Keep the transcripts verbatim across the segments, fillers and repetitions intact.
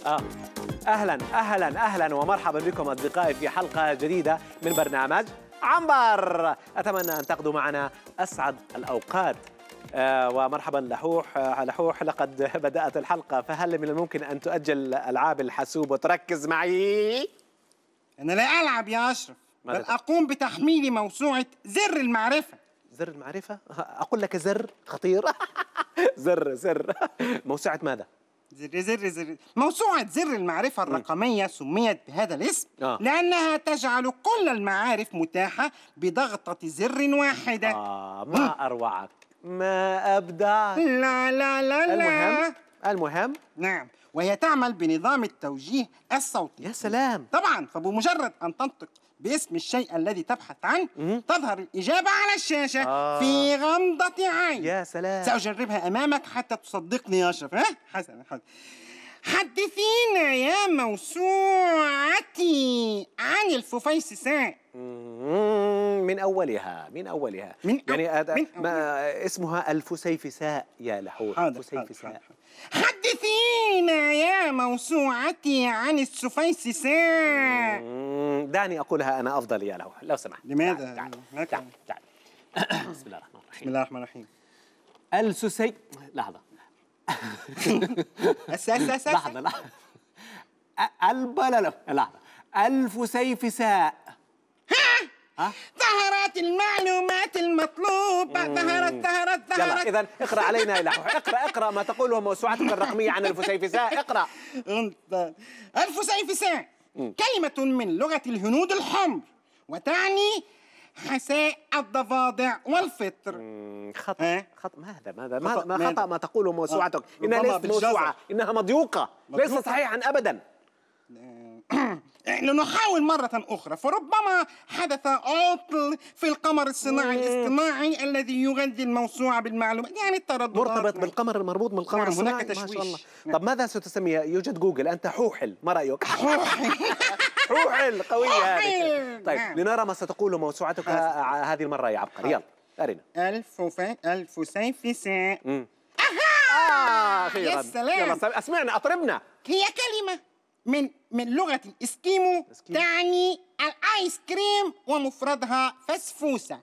آه. أهلا أهلا أهلا ومرحبا بكم أصدقائي في حلقة جديدة من برنامج عنبر. أتمنى أن تقضوا معنا أسعد الأوقات. آه ومرحبا لحوح. آه لحوح، لقد بدأت الحلقة، فهل من الممكن أن تؤجل ألعاب الحاسوب وتركز معي؟ أنا لا ألعب يا أشرف، بل أقوم بتحميل موسوعة زر المعرفة. زر المعرفة؟ أقول لك زر خطير. زر زر موسوعة ماذا؟ زر زر زر موسوعة زر المعرفة الرقمية سميت بهذا الاسم آه. لأنها تجعل كل المعارف متاحة بضغطة زر واحدة. آه ما أروعك، ما أبدعك. لا لا لا لا المهم المهم نعم، وهي تعمل بنظام التوجيه الصوتي. يا سلام. طبعا، فبمجرد أن تنطق باسم الشيء الذي تبحث عنه م- تظهر الإجابة على الشاشة آه. في غمضة عين. يا سلام. سأجربها أمامك حتى تصدقني يا أشرف. ها حسنا حسنا. حدثينا يا موسوعتي عن الفسيفساء. من أولها من أولها من يعني أو... من ما اسمها الفسيفساء يا لحوح. الفسيفساء. حدثينا يا موسوعتي عن السفيسساء. دعني أقولها أنا أفضل يا لحوح لو سمحت. لماذا؟ تعال تعال تعال. بسم الله الرحمن الرحيم. بسم الله الرحمن الرحيم. السسي لحظة. أساس لحظة لحظة. البلل لحظة. الفسيفساء. ها؟ ظهرت المعلومات المطلوبة. ظهرت ظهرت ظهرت. يلا إذا اقرأ علينا يا لحوح. اقرأ اقرأ ما تقوله موسوعتك الرقمية عن الفسيفساء. اقرأ. الفسيفساء كلمة من لغة الهنود الحمر وتعني حساء الضفادع والفطر. خطأ خطأ. ماذا ماذا ما ما خطأ ما تقوله موسوعتك؟ إنها ليست موسوعة، إنها مضيوقة، ليس صحيحا أبدا. لنحاول مرة أخرى، فربما حدث عطل في القمر الصناعي الاصطناعي الذي يغذي الموسوعة بالمعلومات، يعني الترددات مرتبط بالقمر المربوط من القمر الصناعي. هناك تشويش. ما شاء الله. طب ماذا ستسميها؟ يوجد جوجل، أنت حوحل، ما رأيك؟ حوحل. حوحل قوية هذه. طيب لنرى ما ستقول موسوعتك هذه المرة يا عبقري. يلا أرنا. الفسيفساء. آه أخيرا. يا سلام. يلا أسمعنا، أطربنا. هي كلمة من من لغة الإسكيمو تعني الآيس كريم ومفردها فسفوسة.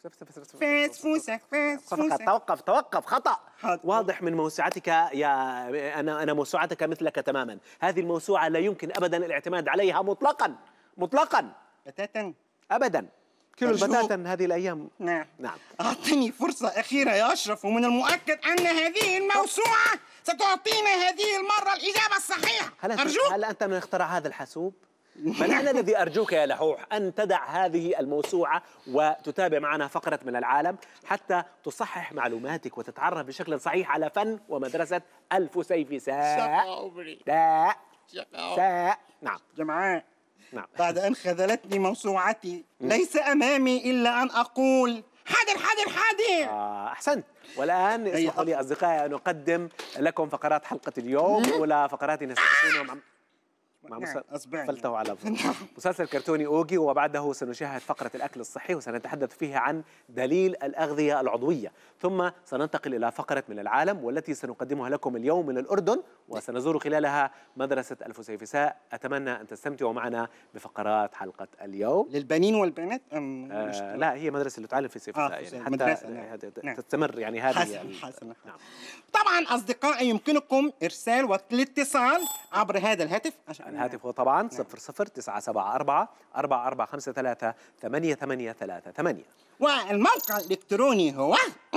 فسفوسة فسفوسة. توقف توقف خطأ. واضح من موسوعتك يا أنا أنا موسوعتك مثلك تماما. هذه الموسوعة لا يمكن أبدا الاعتماد عليها مطلقا مطلقا. بتاتا أبدا. كيلو البتاتا هذه الأيام. نعم نعم. أعطني فرصة أخيرة يا أشرف، ومن المؤكد أن هذه الموسوعة ستعطينا هذه المرة الإجابة الصحيحة. هل أنت أرجوك. هل أنت من اخترع هذا الحاسوب؟ بل أنا الذي أرجوك يا لحوح أن تدع هذه الموسوعة وتتابع معنا فقرة من العالم حتى تصحح معلوماتك وتتعرف بشكل صحيح على فن ومدرسة الفسيفساء. لا ساء. نعم جمعاء. نعم. بعد أن خذلتني موسوعتي ليس أمامي إلا أن أقول حاضر حاضر حاضر. آه أحسنت. والآن اسمحوا لي أصدقائي أن أقدم لكم فقرات حلقة اليوم. أولى فقراتنا ستكون مع مع فلته على مسلسل كرتوني أوغي، وبعده سنشاهد فقرة الأكل الصحي وسنتحدث فيها عن دليل الأغذية العضوية، ثم سننتقل إلى فقرة من العالم والتي سنقدمها لكم اليوم من الأردن، وسنزور خلالها مدرسة الفسيفساء. أتمنى أن تستمتعوا معنا بفقرات حلقة اليوم. للبنين والبنات أم آه لا، هي مدرسة اللي تعلم فسيفساء. آه يعني حتى نعم. تستمر يعني هذه حسن يعني حسن. نعم. طبعا أصدقائي يمكنكم إرسال والاتصال عبر هذا الهاتف. الهاتف هو طبعا صفر صفر تسعة سبعة أربعة أربعة أربعة خمسة ثلاثة ثمانية ثمانية ثلاثة ثمانية، والموقع الإلكتروني هو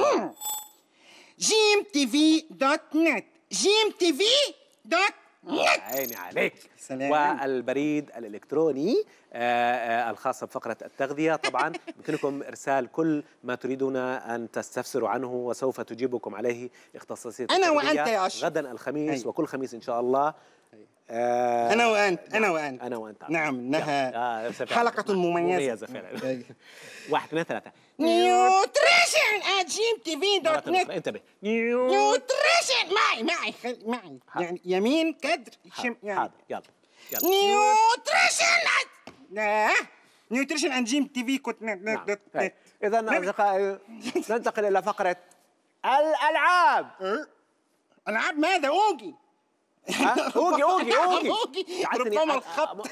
جيم تي في دوت نت. جيم تي في دوت نت. عيني عليك. سلام. والبريد الإلكتروني آآ آآ الخاص بفقرة التغذية. طبعا يمكنكم إرسال كل ما تريدون أن تستفسروا عنه وسوف تجيبكم عليه اختصاصية أنا وأنت يا أشرف. غدا الخميس. أي. وكل خميس إن شاء الله. آه أنا وأنت. أنا وأنت. أنا وأنت. نعم إنها آه حلقة مميزة. مميزة فعلا. واحد اثنين ثلاثة. نيوتريشن at جيم تي في دوت نت. انتبه. نيوتريشن معي معي معي يعني يمين كدر شم يعني. حاضر يلا يلا. نيوتريشن لا نيوتريشن at جيم تي في دوت نت. إذا أصدقائي ننتقل إلى فقرة الألعاب. ألعاب ماذا أوغي؟ اوجي اوجي اوجي اوجي ربما الخط.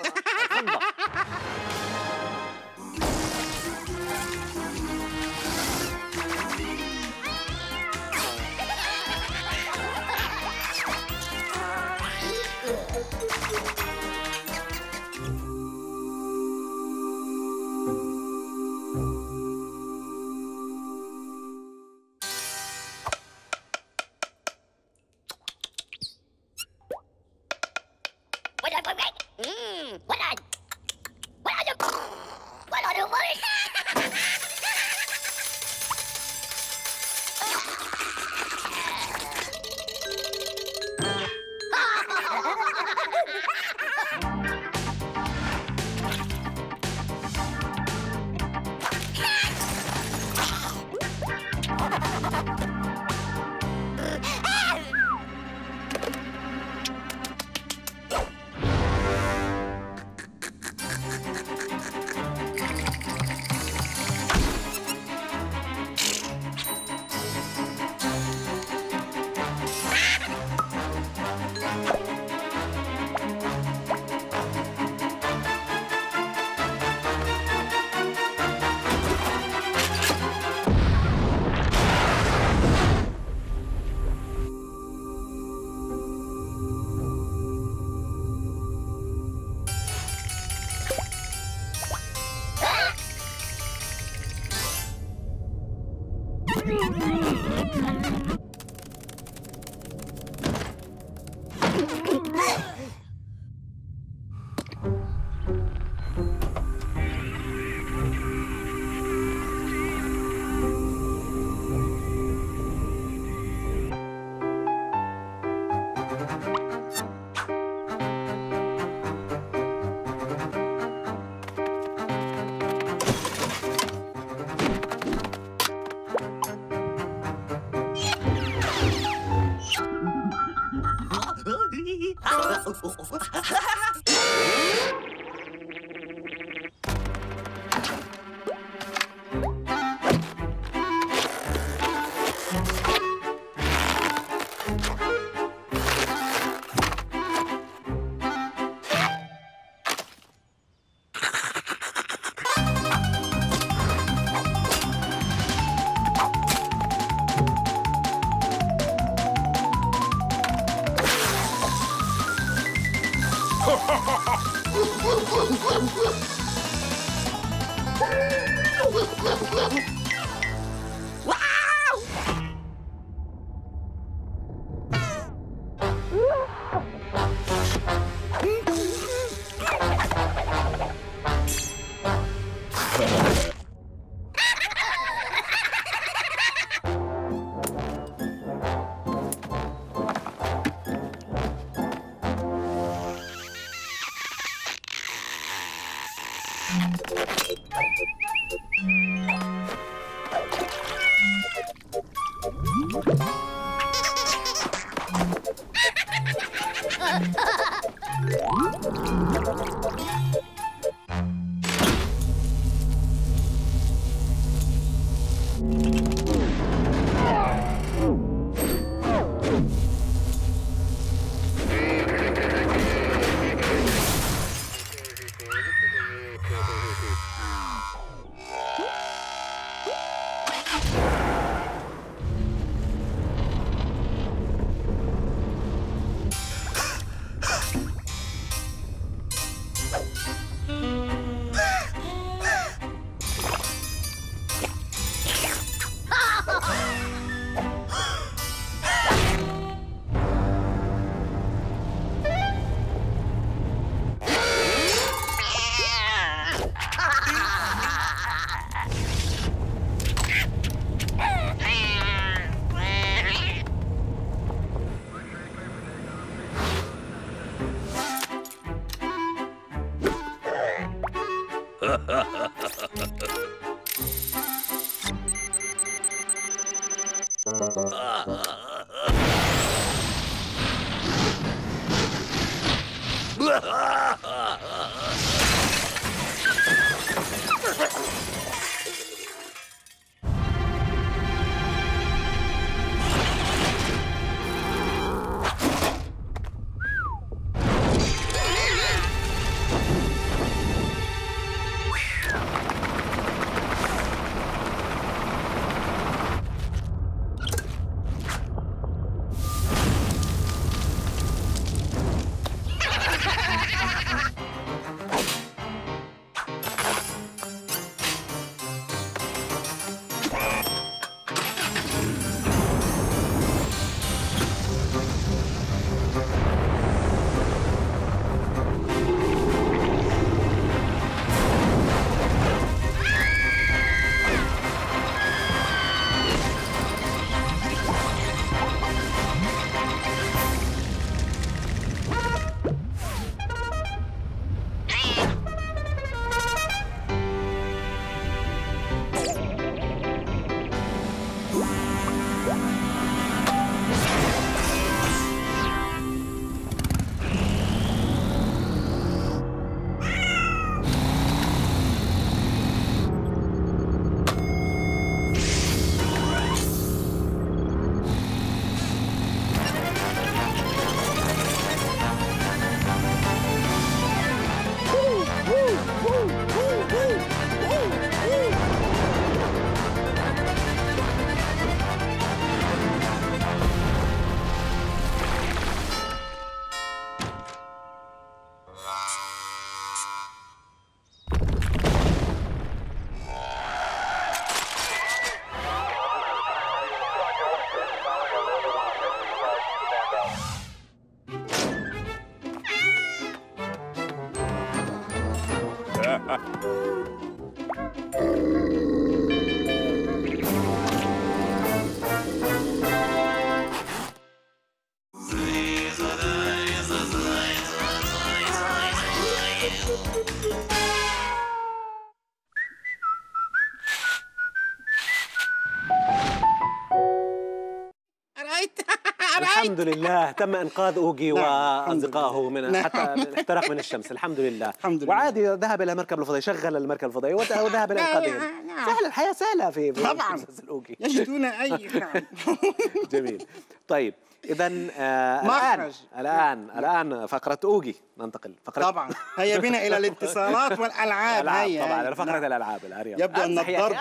الحمد لله تم انقاذ اوغي واصدقائه من حتى الاحتراق من الشمس. الحمد لله. الحمد لله. وعادي ذهب الى المركب الفضائي، شغل المركب الفضائي وذهب الى انقاذهم. سهله الحياه، سهله في طبعا اوغي يجدون اي. جميل. طيب اذا آه الان الان الان فقره اوغي ننتقل. فقره طبعا هيا بنا الى الاتصالات والالعاب. هيا طبعا الى فقره الالعاب. الارياض يبدو ان الضرب.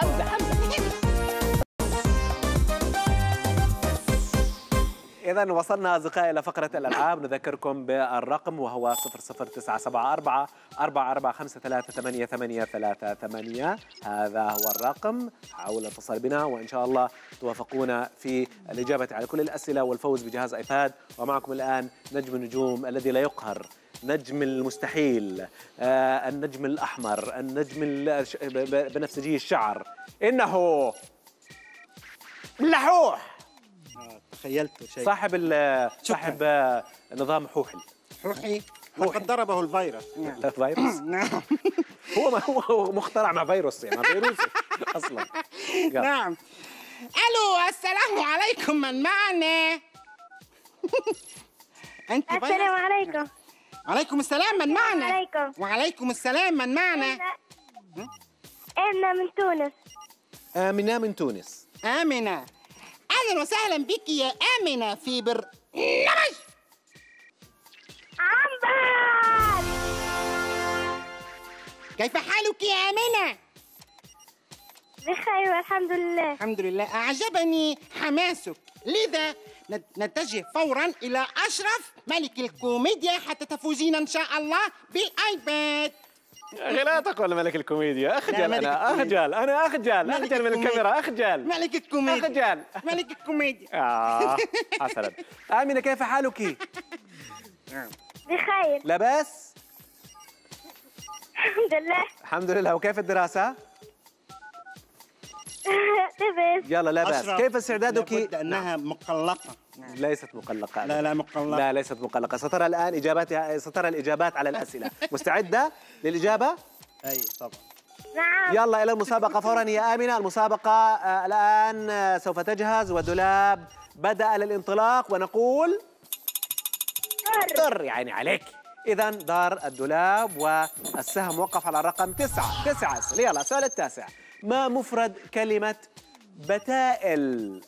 إذا وصلنا أصدقائي إلى فقرة الألعاب. نذكركم بالرقم وهو صفر صفر تسعة سبعة أربعة أربعة أربعة خمسة ثلاثة ثمانية ثمانية ثلاثة ثمانية. هذا هو الرقم. حاولوا الاتصال بنا وإن شاء الله توافقون في الإجابة على كل الأسئلة والفوز بجهاز آيباد. ومعكم الآن نجم النجوم الذي لا يقهر، نجم المستحيل، آه النجم الأحمر، النجم بنفسجي الشعر، إنه لحوح. تخيلت شيء. صاحب صاحب نظام حوحي. حوحي لقد ضربه الفيروس. الفيروس؟ نعم. هو ما هو مخترع مع فيروس يعني فيروسي اصلا. نعم. الو السلام عليكم، من معنا؟ انت السلام عليكم. وعليكم السلام، من معنا؟ عليكم. وعليكم السلام، من معنا؟ آمنة من تونس. آمنة من تونس. آمنة، أهلا وسهلا بك يا آمنة في برنامج عنبر. كيف حالك يا آمنة؟ بخير والحمد لله. الحمد لله. أعجبني حماسك، لذا نتجه فورا إلى أشرف ملك الكوميديا حتى تفوزين إن شاء الله بالآيباد. يا أخي لا تقول ملك الكوميديا، أخجل أنا، أخجل أنا، أخجل أخجل من الكاميرا، أخجل ملك الكوميديا، أخجل ملك الكوميديا. آه حسنا. آمنة كيف حالك؟ بخير. لا بأس؟ الحمد لله. الحمد لله. وكيف الدراسة؟ لا بأس. يلا لا بأس. كيف استعدادك؟ لابد أنها مقلقة. ليست مقلقة. لا لا مقلقة. لا ليست مقلقة. سترى الآن إجاباتها، سترى الإجابات على الأسئلة. مستعدة للإجابة؟ أي طبعا. نعم. يلا إلى المسابقة فورا يا آمنة. المسابقة آه الآن آه سوف تجهز والدولاب بدأ للانطلاق ونقول طر يعني عليك. إذا دار الدولاب والسهم وقف على الرقم تسعة. تسعة. يلا السؤال التاسع. ما مفرد كلمة بتائل؟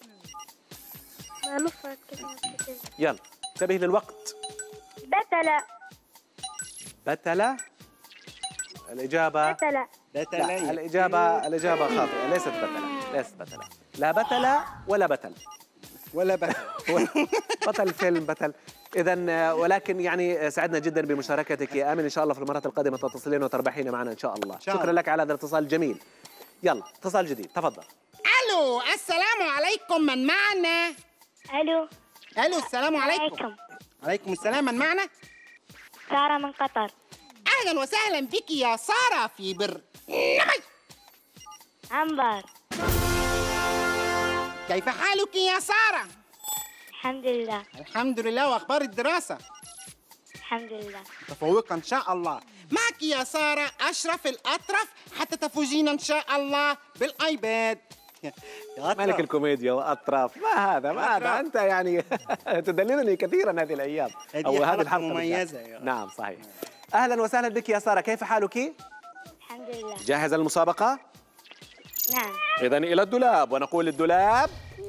ما مفرد كلمة بتائل؟ يلا انتبه للوقت. بتلة. بتلة؟ الإجابة بتلة. بتلة. الإجابة الإجابة خاطئة. ليست بتلة. ليست بتلة. لا بتلة ولا بتل. ولا بتل. بطل فيلم بتل. إذا ولكن يعني سعدنا جدا بمشاركتك يا آمن. إن شاء الله في المرات القادمة تتصلين وتربحين معنا إن شاء الله. شاء شكرا الله. لك على هذا الاتصال الجميل. يلا اتصال جديد تفضل. الو السلام عليكم، من معنا؟ الو. الو السلام عليكم. عليكم. عليكم السلام، من معنا؟ سارة من قطر. اهلا وسهلا بك يا سارة في برنامج عنبر. كيف حالك يا سارة؟ الحمد لله. الحمد لله. واخبار الدراسة؟ الحمد لله. متفوقة ان شاء الله. معك يا سارة أشرف الأطرف حتى تفوزين إن شاء الله بالآيباد. ملك الكوميديا وأطراف. ما هذا ما هذا أنت يعني تدللني كثيرا هذه الأيام أو هذه الحلقة مميزة. نعم صحيح. أهلا وسهلا بك يا سارة، كيف حالك؟ الحمد لله. جاهزة للمسابقة؟ نعم. إذا إلى الدولاب ونقول للدولاب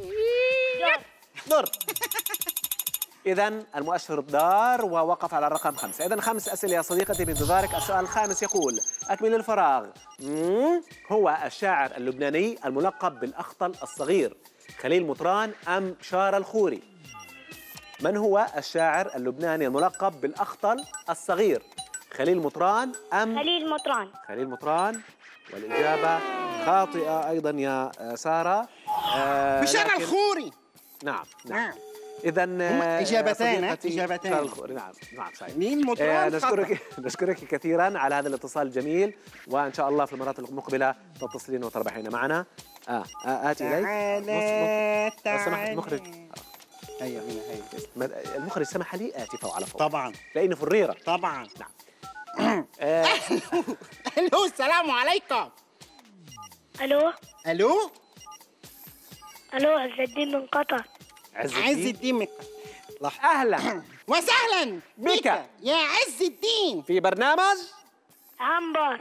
دور. إذا المؤشر دار ووقف على الرقم خمسة. إذا خمس أسئلة يا صديقتي بانتظارك. السؤال الخامس يقول: أكمل الفراغ. هو الشاعر اللبناني الملقب بالأخطل الصغير خليل مطران أم شارة الخوري؟ من هو الشاعر اللبناني الملقب بالأخطل الصغير خليل مطران أم خليل مطران؟ خليل مطران. والإجابة خاطئة أيضا يا سارة. آه بشارة الخوري. نعم نعم. إذا إجابتين إجابتين نعم نعم صحيح. مين آه نشكرك نشكرك كثيرا على هذا الاتصال الجميل، وإن شاء الله في المرات المقبلة تتصلين وتربحين معنا. آه, آه آتي إليك. تعالى لو سمحت المخرج. أيوه هي المخرج سمح لي آتي فوق على فوق. طبعا. لأني فريرة. طبعا. نعم. آه. الو السلام عليكم. الو الو الو عز الدين من قطر. عز عز الدين من قطر. اهلا وسهلا بك يا عز الدين في برنامج عنبر.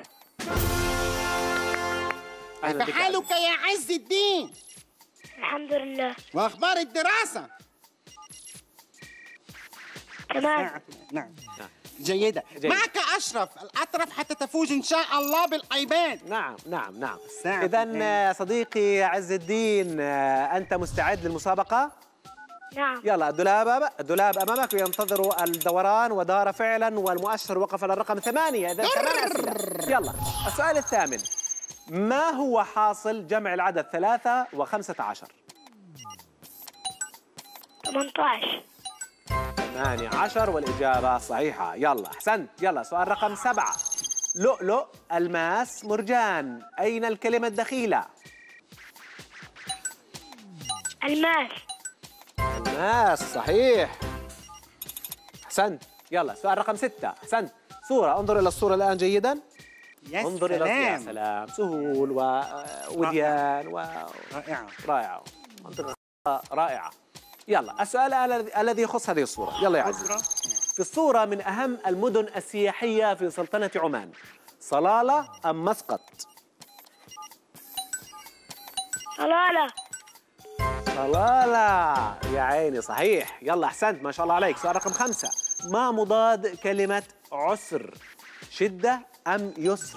كيف حالك يا عز الدين؟ الحمد لله. واخبار الدراسة؟ تمام. نعم جيدة. جيد. معك أشرف الأطرف حتى تفوز إن شاء الله بالأيباد. نعم نعم نعم. إذا صديقي عز الدين، أنت مستعد للمسابقة؟ نعم. يلا الدولاب الدولاب أمامك وينتظر الدوران، ودار فعلا والمؤشر وقف على الرقم ثمانية. إذا ثمان أسئلة. يلا السؤال الثامن، ما هو حاصل جمع العدد ثلاثة وخمسة عشر؟ ثمانية عشر. ثمانية عشر والإجابة صحيحة. يلا أحسنت. يلا سؤال رقم سبعة، لؤلؤ الماس مرجان، أين الكلمة الدخيلة؟ الماس. الماس صحيح. أحسنت. يلا سؤال رقم ستة. أحسنت. صورة، انظر إلى الصورة الآن جيدا. يا انظر سلام. إلى يا سلام، سهول ووديان و رائعة رائعة، منطقة رائعة. يلا السؤال الذي يخص هذه الصورة. يلا يا عزيزي. في الصورة من أهم المدن السياحية في سلطنة عمان، صلالة أم مسقط؟ صلالة. صلالة يا عيني صحيح. يلا أحسنت ما شاء الله عليك. سؤال رقم خمسة، ما مضاد كلمة عسر؟ شدة أم يسر؟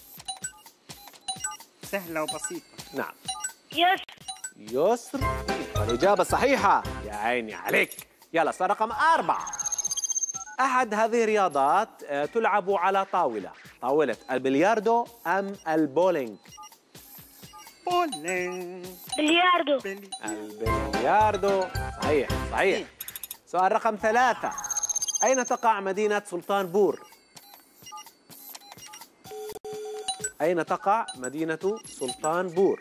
سهلة وبسيطة. نعم يسر. يسر والإجابة صحيحة. يا عيني عليك. يلا سؤال رقم أربعة، أحد هذه الرياضات تلعب على طاولة، طاولة البلياردو أم البولينج؟ بولينج. بلياردو. البلياردو صحيح صحيح. سؤال رقم ثلاثة، أين تقع مدينة سلطان بور؟ أين تقع مدينة سلطان بور؟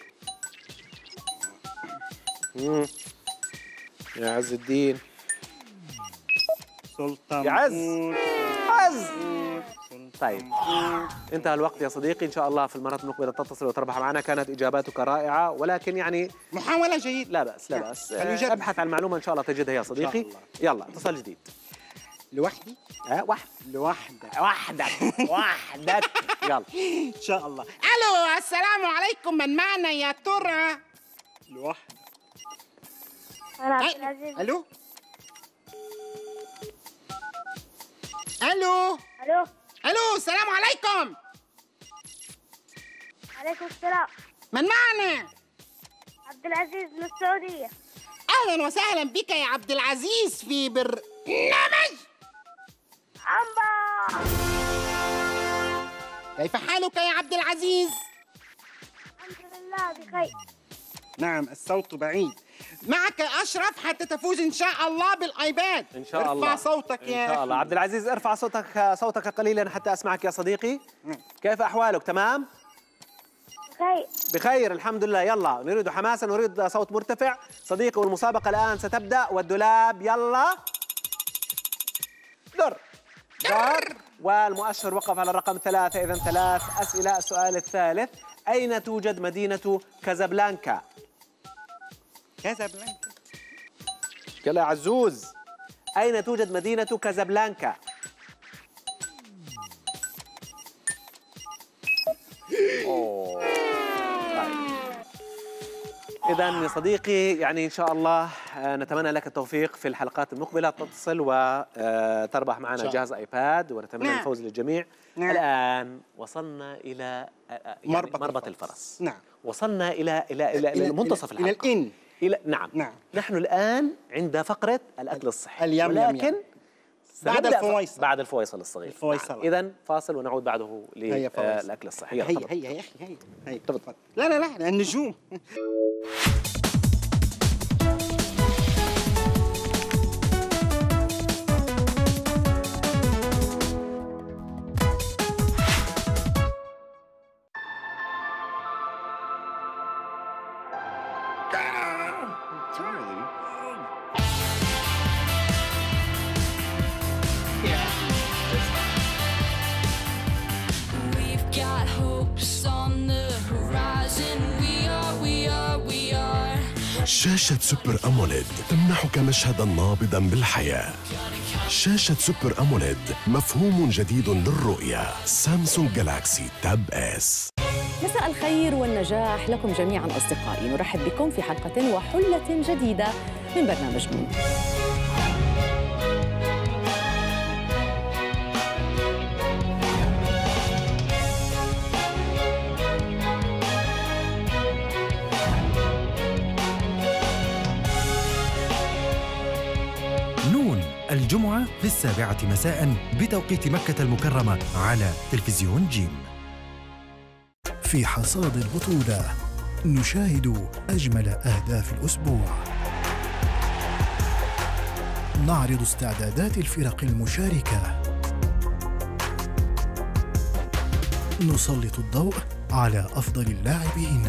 مم. يا عز الدين. سلطان يا عز بور. عز. طيب انتهى الوقت يا صديقي. إن شاء الله في المرات المقبلة تتصل وتربح معنا. كانت إجاباتك رائعة، ولكن يعني محاولة جيدة. لا بأس لا بأس. ابحث عن المعلومة إن شاء الله تجدها يا صديقي. يلا اتصال جديد. لوحدي؟ اه واحد. لوحدك. وحدك وحدك. يلا إن شاء الله. ألو السلام عليكم، من معنا يا ترى؟ لوحدك. العزيز. ألو ألو الو. ألو السلام عليكم. عليكم السلام. من معنا؟ عبد العزيز من السعودية. أهلا وسهلا بك يا عبد العزيز في برنامج عنبر. كيف حالك يا عبد العزيز؟ الحمد لله بخير. نعم الصوت بعيد. معك أشرف حتى تفوز إن شاء الله بالآيباد. إن شاء الله. ارفع صوتك يا إن شاء الله. عبد العزيز ارفع صوتك صوتك قليلا حتى أسمعك يا صديقي. نعم. كيف أحوالك؟ تمام؟ بخير. بخير الحمد لله. يلا نريد حماسا، نريد صوت مرتفع صديقي، والمسابقة الآن ستبدأ. والدولاب يلا در در والمؤشر وقف على الرقم ثلاثة. إذن ثلاث أسئلة. السؤال الثالث، أين توجد مدينة كازابلانكا؟ كازابلانكا. يلا يا عزوز، أين توجد مدينة كازابلانكا؟ أوه. طيب. إذا يا صديقي يعني إن شاء الله نتمنى لك التوفيق في الحلقات المقبلة، تتصل وتربح معنا جهاز آيباد، ونتمنى نعم. الفوز للجميع. نعم. الآن وصلنا إلى يعني مربط, مربط الفرس. الفرس. نعم. وصلنا إلى إلى إلى, إلى منتصف الحلقة. إلى الإن. إلى نعم. نعم. نحن الآن عند فقرة الأكل الصحي. اليم ولكن يم يم. بعد الفويصل. بعد الفويصل الصغير. الفويصل. إذا فاصل ونعود بعده للأكل الصحي. هيا هيا يا أخي هيا هيا. تفضل. لا لا لا النجوم. شاشة سوبر أموليد تمنحك مشهداً نابضاً بالحياة. شاشة سوبر أموليد مفهوم جديد للرؤية. سامسونج جالاكسي تاب اس. مساء الخير والنجاح لكم جميعاً أصدقائي، نرحب بكم في حلقة وحلة جديدة من برنامج نون. الجمعة في السابعة مساء بتوقيت مكة المكرمة على تلفزيون جيم. في حصاد البطولة نشاهد أجمل أهداف الأسبوع، نعرض استعدادات الفرق المشاركة، نسلط الضوء على أفضل اللاعبين،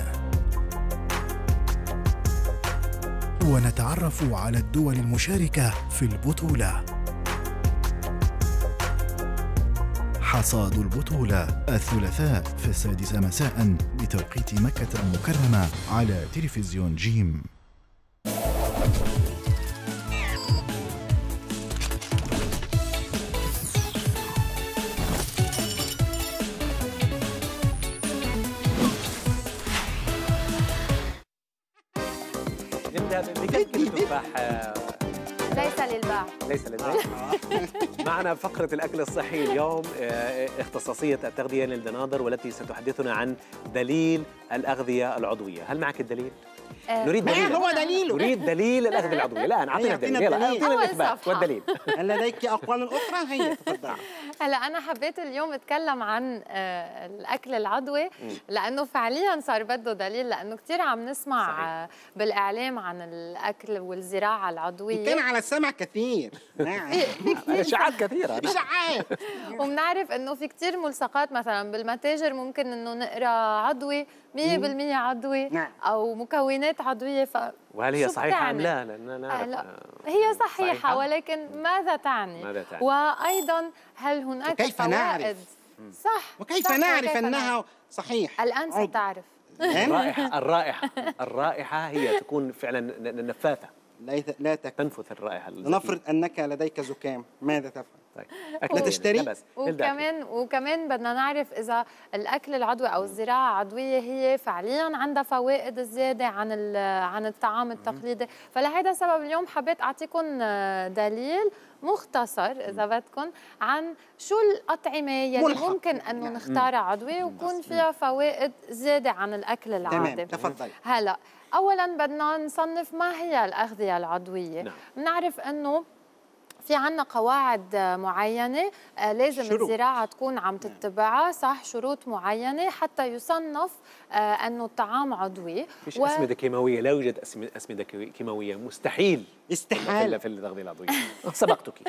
ونتعرف على الدول المشاركة في البطولة. حصاد البطولة الثلاثاء في السادسة مساء بتوقيت مكة المكرمة على تلفزيون جيم. بكم كيلو تفاح؟ ليس للباع. ليس للباع. معنا فقرة الأكل الصحي اليوم، اختصاصية التغذية نيلدا ناظر، والتي ستحدثنا عن دليل الأغذية العضوية. هل معك الدليل؟ نريد دليل. ما هو دليله؟ نريد دليل الأغذية العضوية. لا، أعطينا الدليل. يلا أعطينا الإثبات والدليل. هل لديك أقوال أخرى؟ هي تفضل. هلا أنا حبيت اليوم أتكلم عن الأكل العضوي لأنه فعلياً صار بده دليل، لأنه كثير عم نسمع صحيح. بالإعلام عن الأكل والزراعة العضوية. كان على السمع كثير. نعم. إشاعات كثيرة. إشاعات. وبنعرف إنه في كثير ملصقات، مثلاً بالمتاجر ممكن إنه نقرأ عضوي مية بالمية عضوي نعم. أو مكونات عضوية. ف وهل هي صحيحة أم لا؟ لأننا نعرف لا. هي صحيحة, صحيحة ولكن ماذا تعني؟ ماذا تعني؟ وأيضاً هل هناك وكيف فوائد؟ نعرف؟ صح. وكيف صح نعرف وكيف أنها نعرف. صحيح؟ الآن ستعرف. الرائحة الرائحة الرائحة هي تكون فعلا نفاثة. لا تكفي. تنفث الرائحة. لنفرض أنك لديك زكام، ماذا تفعل؟ طيب. لا تشتري؟ لا وكمان وكمان بدنا نعرف إذا الأكل العضوي أو الزراعة العضوية هي فعلياً عندها فوائد زيادة عن عن الطعام التقليدي. فلهذا السبب اليوم حبيت أعطيكم دليل مختصر إذا بدكم عن شو الأطعمة يلي ممكن أنه نختارها عضوية ويكون فيها فوائد زيادة عن الأكل العادي. تمام، تفضل. هلا أولاً بدنا نصنف ما هي الأغذية العضوية. نعم. بنعرف أنه في عنا قواعد معينة لازم شروط. الزراعة تكون عم تتبعها، صح، شروط معينة حتى يصنف أنه الطعام عضوي. فيش و... أسمدة كيماوية، لا يوجد أسمدة كيماوية، مستحيل استحالة في التغذية العضوية. سبقتك.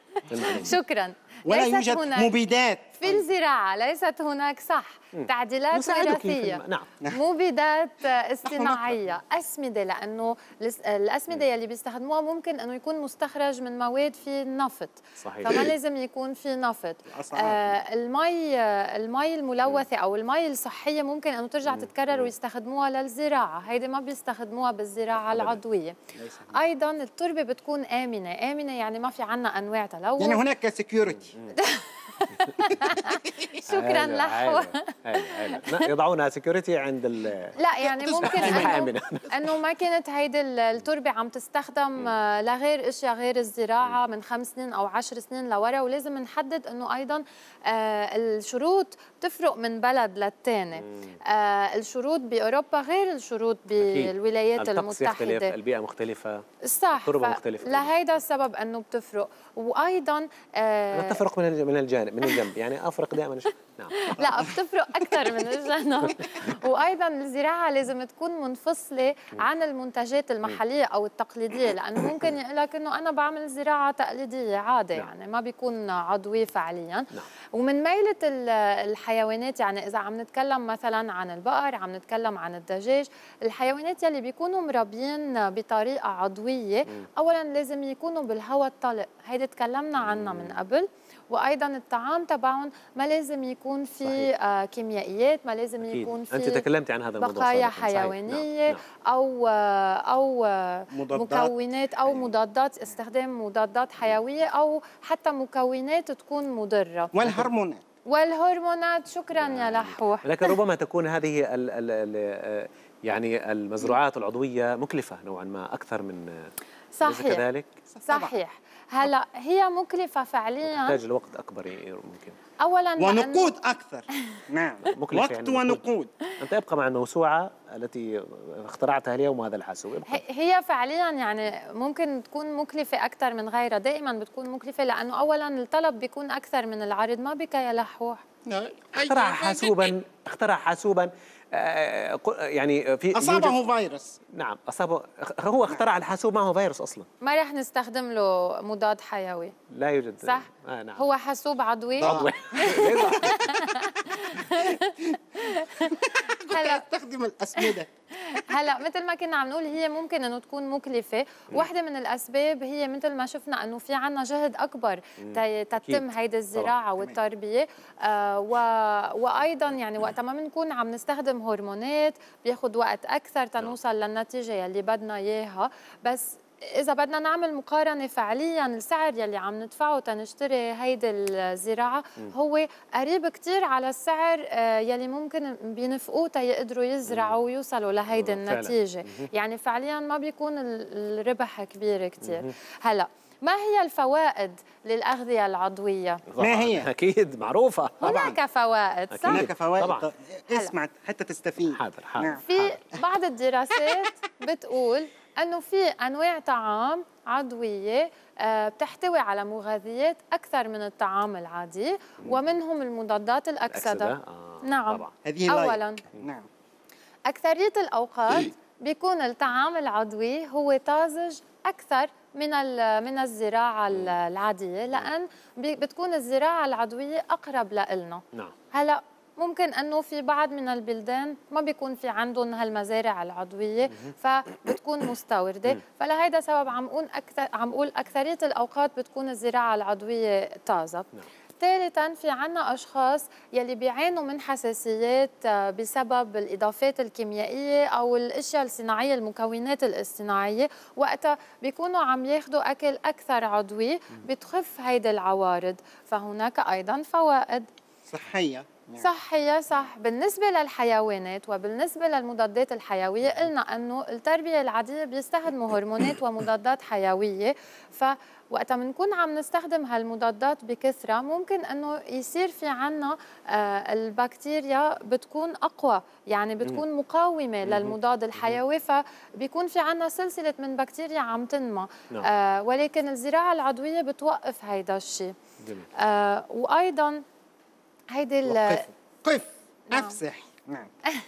شكراً. ولا يوجد مبيدات في الزراعة، ليست هناك صح م. تعديلات وراثية، نعم. مبيدات اصطناعية، أسمدة، لأنه الأسمدة يلي بيستخدموها ممكن أنه يكون مستخرج من مواد في النفط. صحيح. فما لازم يكون في نفط. آه المي المي الملوثة أو المي الصحية ممكن أنه ترجع تتكرر ويستخدموها للزراعة، هيدي ما بيستخدموها بالزراعة العضوية. أيضا التربة بتكون آمنة، آمنة يعني ما في عنا أنواع تلوث، يعني هناك سكيورتي. شكرا لحوة. يضعونها سكيورتي عند ال لا يعني ممكن انه انه ما كانت هيدي التربه عم تستخدم لغير اشياء غير الزراعه من خمس سنين او عشر سنين لورا، ولازم نحدد انه ايضا الشروط تفرق من بلد للثاني. الشروط باوروبا غير الشروط بالولايات المتحده، يختلف، البيئه مختلفه، صح، التربه مختلفه، لهيدا السبب انه بتفرق. وايضا نتفرق من من الجانب من الجانب الجنب، يعني افرق دائما. نعم. لا بتفرق اكثر من الجنب. وايضا الزراعه لازم تكون منفصله عن المنتجات المحليه او التقليديه، لانه ممكن يقول لك انه انا بعمل زراعه تقليديه عادي، يعني ما بيكون عضوي فعليا. ومن ميله الحيوانات، يعني اذا عم نتكلم مثلا عن البقر، عم نتكلم عن الدجاج، الحيوانات يلي بيكونوا مربيين بطريقه عضويه اولا لازم يكونوا بالهواء الطلق، هيدي تكلمنا عنها من قبل. وايضا الطعام تبعهم ما لازم يكون في آه كيميائيات، ما لازم أكيد. يكون في انت تكلمتي عن هذا الموضوع بقايا حيوانيه. نعم. نعم. او آه او آه مضادات. مكونات او مضادات، استخدام مضادات حيويه او حتى مكونات تكون مضره. والهرمونات والهرمونات. شكرا يا لحوح. لكن ربما تكون هذه ال ال ال يعني المزروعات العضويه مكلفه نوعا ما اكثر من. صحيح كذلك. صحيح. هلا هي مكلفه فعليا، تحتاج لوقت اكبر ممكن اولا ونقود اكثر. نعم. وقت يعني ونقود. انت ابقى مع الموسوعه التي اخترعتها اليوم وهذا الحاسوب. هي فعليا يعني ممكن تكون مكلفه اكثر من غيرها، دائما بتكون مكلفه لانه اولا الطلب بيكون اكثر من العرض. ما بك يا لحوح. اخترع حاسوبا اخترع حاسوبا يعني في اصابه فيروس. نعم اصابه. هو اخترع الحاسوب ما هو فيروس اصلا. ما رح نستخدم له مضاد حيوي. لا يوجد. صح. آه نعم. هو حاسوب عضوي. عضوي. هلا استخدم الاسمده. هلا مثل ما كنا عم نقول هي ممكن انه تكون مكلفه، واحدة من الاسباب هي مثل ما شفنا انه في عنا جهد اكبر تتم هيدي الزراعه والتربيه. آه و... وايضا يعني وقت ما بنكون عم نستخدم هرمونات بياخذ وقت اكثر تنوصل للنتيجه يلي بدنا اياها. بس إذا بدنا نعمل مقارنة فعلياً السعر يلي عم ندفعه تنشتري هيدي الزراعة هو قريب كتير على السعر يلي ممكن بينفقوه تيقدروا يزرعوا ويوصلوا لهيدي النتيجة. يعني فعلياً ما بيكون الربح كبير كتير. هلأ ما هي الفوائد للأغذية العضوية؟ ما هي؟ أكيد معروفة. هناك فوائد صح؟ هناك فوائد طبعاً. اسمع حتى تستفيد. حاضر حاضر. في بعض الدراسات بتقول أنه في أنواع طعام عضوية بتحتوي على مغذيات أكثر من الطعام العادي ومنهم المضادات الأكسدة. آه نعم طبعا. أولاً نعم. أكثرية الأوقات بيكون الطعام العضوي هو طازج أكثر من من الزراعة العادية، لأن بتكون الزراعة العضوية أقرب لإلنا. نعم. هلأ ممكن انه في بعض من البلدان ما بيكون في عندهم هالمزارع العضويه فبتكون مستورده، فلهيدا سبب عم اقول اكثر عم اقول اكثريه الاوقات بتكون الزراعه العضويه طازه. ثالثا في عنا اشخاص يلي بيعانوا من حساسيات بسبب الاضافات الكيميائيه او الاشياء الصناعيه المكونات الاصطناعيه، وقتها بيكونوا عم ياخذوا اكل اكثر عضوي بتخف هيدي العوارض، فهناك ايضا فوائد صحيه. صحية صح. بالنسبة للحيوانات وبالنسبة للمضادات الحيوية قلنا أنه التربية العادية بيستخدموا هرمونات ومضادات حيوية، فوقتا بنكون عم نستخدم هالمضادات بكثرة ممكن أنه يصير في عنا آه البكتيريا بتكون أقوى، يعني بتكون مقاومة للمضاد الحيوي، فبيكون في عنا سلسلة من بكتيريا عم تنمى. آه ولكن الزراعة العضوية بتوقف هيدا الشيء. آه وأيضا هيدي قف افسح. نعم.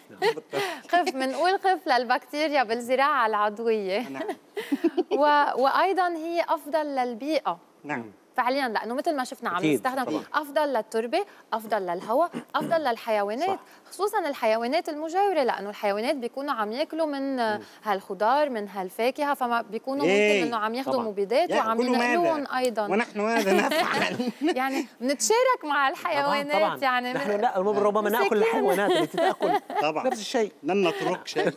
قف بنقول قف للبكتيريا بالزراعه العضويه. نعم. و... وايضا هي افضل للبيئه. نعم. فعليا لانه مثل ما شفنا عم نستخدم افضل للتربه، افضل للهواء، افضل للحيوانات، صح. خصوصا الحيوانات المجاوره، لانه الحيوانات بيكونوا عم ياكلوا من هالخضار من هالفاكهه، فما بيكونوا إيه؟ ممكن انه عم ياخذوا مبيدات وعم ينقلوهم ايضا. ونحن ماذا نفعل؟ يعني بنتشارك مع الحيوانات. طبعاً. يعني نحن لا ربما ناكل الحيوانات التي تاكل طبعا نفس الشيء، لن نترك شيء.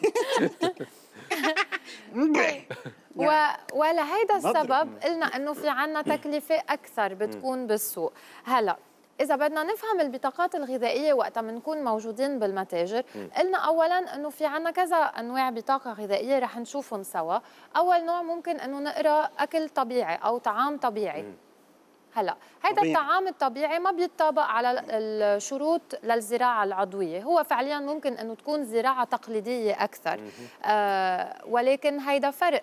و... ولهيدا السبب قلنا انه في عنا تكلفه اكثر بتكون بالسوق. هلا اذا بدنا نفهم البطاقات الغذائيه وقتها بنكون موجودين بالمتاجر، قلنا اولا انه في عنا كذا انواع بطاقه غذائيه رح نشوفهم سوا. اول نوع ممكن انه نقرا اكل طبيعي او طعام طبيعي. هلا هيدا الطعام الطبيعي ما بيتطابق على الشروط للزراعه العضويه، هو فعليا ممكن انه تكون زراعه تقليديه اكثر. آه ولكن هيدا فرق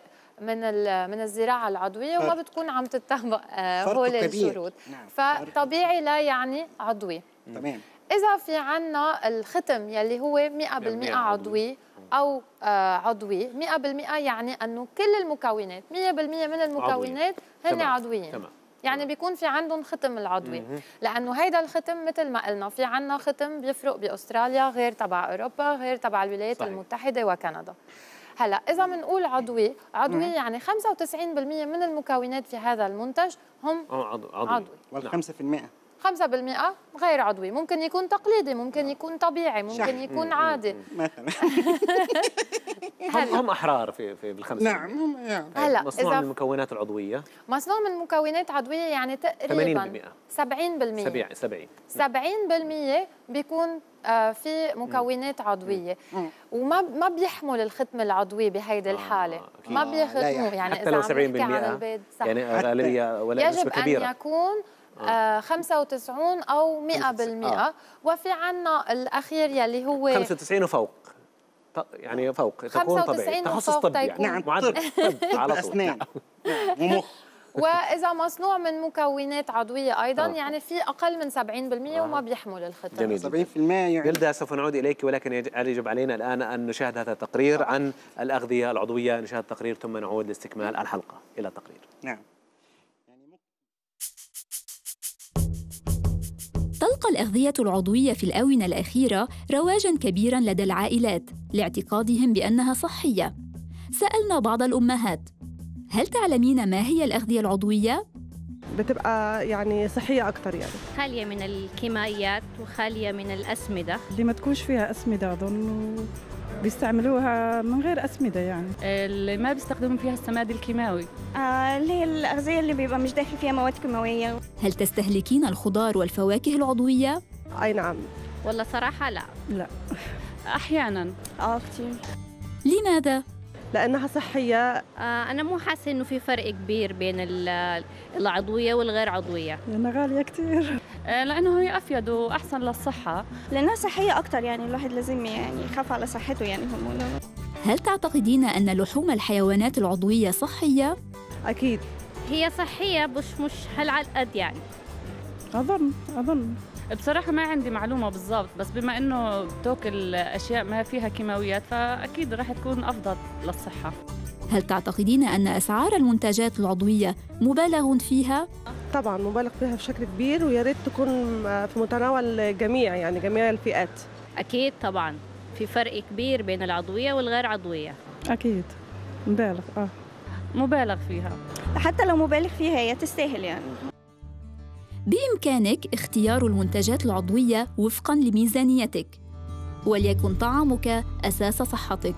من من الزراعه العضويه وما بتكون عم تتطبق هول الشروط. نعم. فطبيعي لا يعني عضوي. تمام. اذا في عنا الختم يلي هو مئة بالمئة عضوي او آه عضوي، مئة بالمئة يعني انه كل المكونات مئة بالمئة من المكونات هن عضويين. تمام. يعني بيكون في عندهم ختم العضوي، لانه هيدا الختم مثل ما قلنا في عنا ختم بيفرق باستراليا غير تبع اوروبا غير تبع الولايات صحيح. المتحده وكندا. هلا اذا بنقول عضوي، عضوي مم. يعني خمسة وتسعين بالمئة من المكونات في هذا المنتج هم عضوي, عضوي. وال5% خمسة بالمئة غير عضوي، ممكن يكون تقليدي، ممكن يكون طبيعي، ممكن شح. يكون عادي مثلا. هم هم احرار في في بالخمسة. نعم. هلا مصنوع من المكونات العضويه، مصنوع من مكونات عضويه يعني تقريبا سبعين بالمئة سبعين سبعين بالمئة بيكون في مكونات عضويه وما ما بيحمل الختم العضوي بهيدي الحاله. آه. ما بيختموه يعني حتى لو سبعين بالمئة يعني غالبيه ولا نسبه كبيره يجب ان يكون آه خمسة وتسعين أو مئة بالمئة. آه. وفي عنا الأخير يلي هو خمسة وتسعين وفوق، يعني فوق تكون طبيعي، تخصص طبي يعني. نعم. معدل طب على أسنان ومخ. وإذا مصنوع من مكونات عضوية أيضا آه. يعني في أقل من سبعين بالمئة آه. وما بيحمل الختم. جميل. سبعين بالمئة يعني. يلدا سوف نعود إليك، ولكن يجب علينا الآن أن نشاهد هذا التقرير عن الأغذية العضوية. نشاهد التقرير ثم نعود لاستكمال الحلقة. إلى التقرير. نعم. تلقى الأغذية العضوية في الآونة الأخيرة رواجاً كبيراً لدى العائلات لاعتقادهم بأنها صحية. سألنا بعض الأمهات: هل تعلمين ما هي الأغذية العضوية؟ بتبقى يعني صحية أكثر، يعني خالية من الكيماويات وخالية من الأسمدة. اللي ما تكونش فيها أسمدة أظن بيستعملوها من غير أسمدة، يعني اللي ما بيستخدموا فيها السماد الكيماوي. آه اللي هي الأغذية اللي بيبقى مش داخل فيها مواد كيماوية. هل تستهلكين الخضار والفواكه العضوية؟ أي نعم. والله صراحة لا. لا. أحياناً. آه كتير. لماذا؟ لأنها صحية. آه أنا مو حاسة إنه في فرق كبير بين العضوية والغير عضوية. لأنها غالية كتير. آه لأنه هي أفيد وأحسن للصحة. لأنها صحية أكتر، يعني الواحد لازم يعني يخاف على صحته يعني هم. هل تعتقدين أن لحوم الحيوانات العضوية صحية؟ أكيد. هي صحية بس مش هالعقد يعني. أظن أظن بصراحة ما عندي معلومة بالضبط، بس بما إنه بتاكل أشياء ما فيها كيماويات فأكيد راح تكون أفضل للصحة. هل تعتقدين أن أسعار المنتجات العضوية مبالغ فيها؟ طبعاً مبالغ فيها بشكل كبير، ويا ريت تكون في متناول الجميع، يعني جميع الفئات. أكيد طبعاً في فرق كبير بين العضوية والغير عضوية. أكيد مبالغ آه مبالغ فيها. حتى لو مبالغ فيها هي تستاهل يعني. بإمكانك اختيار المنتجات العضوية وفقاً لميزانيتك، وليكن طعامك أساس صحتك.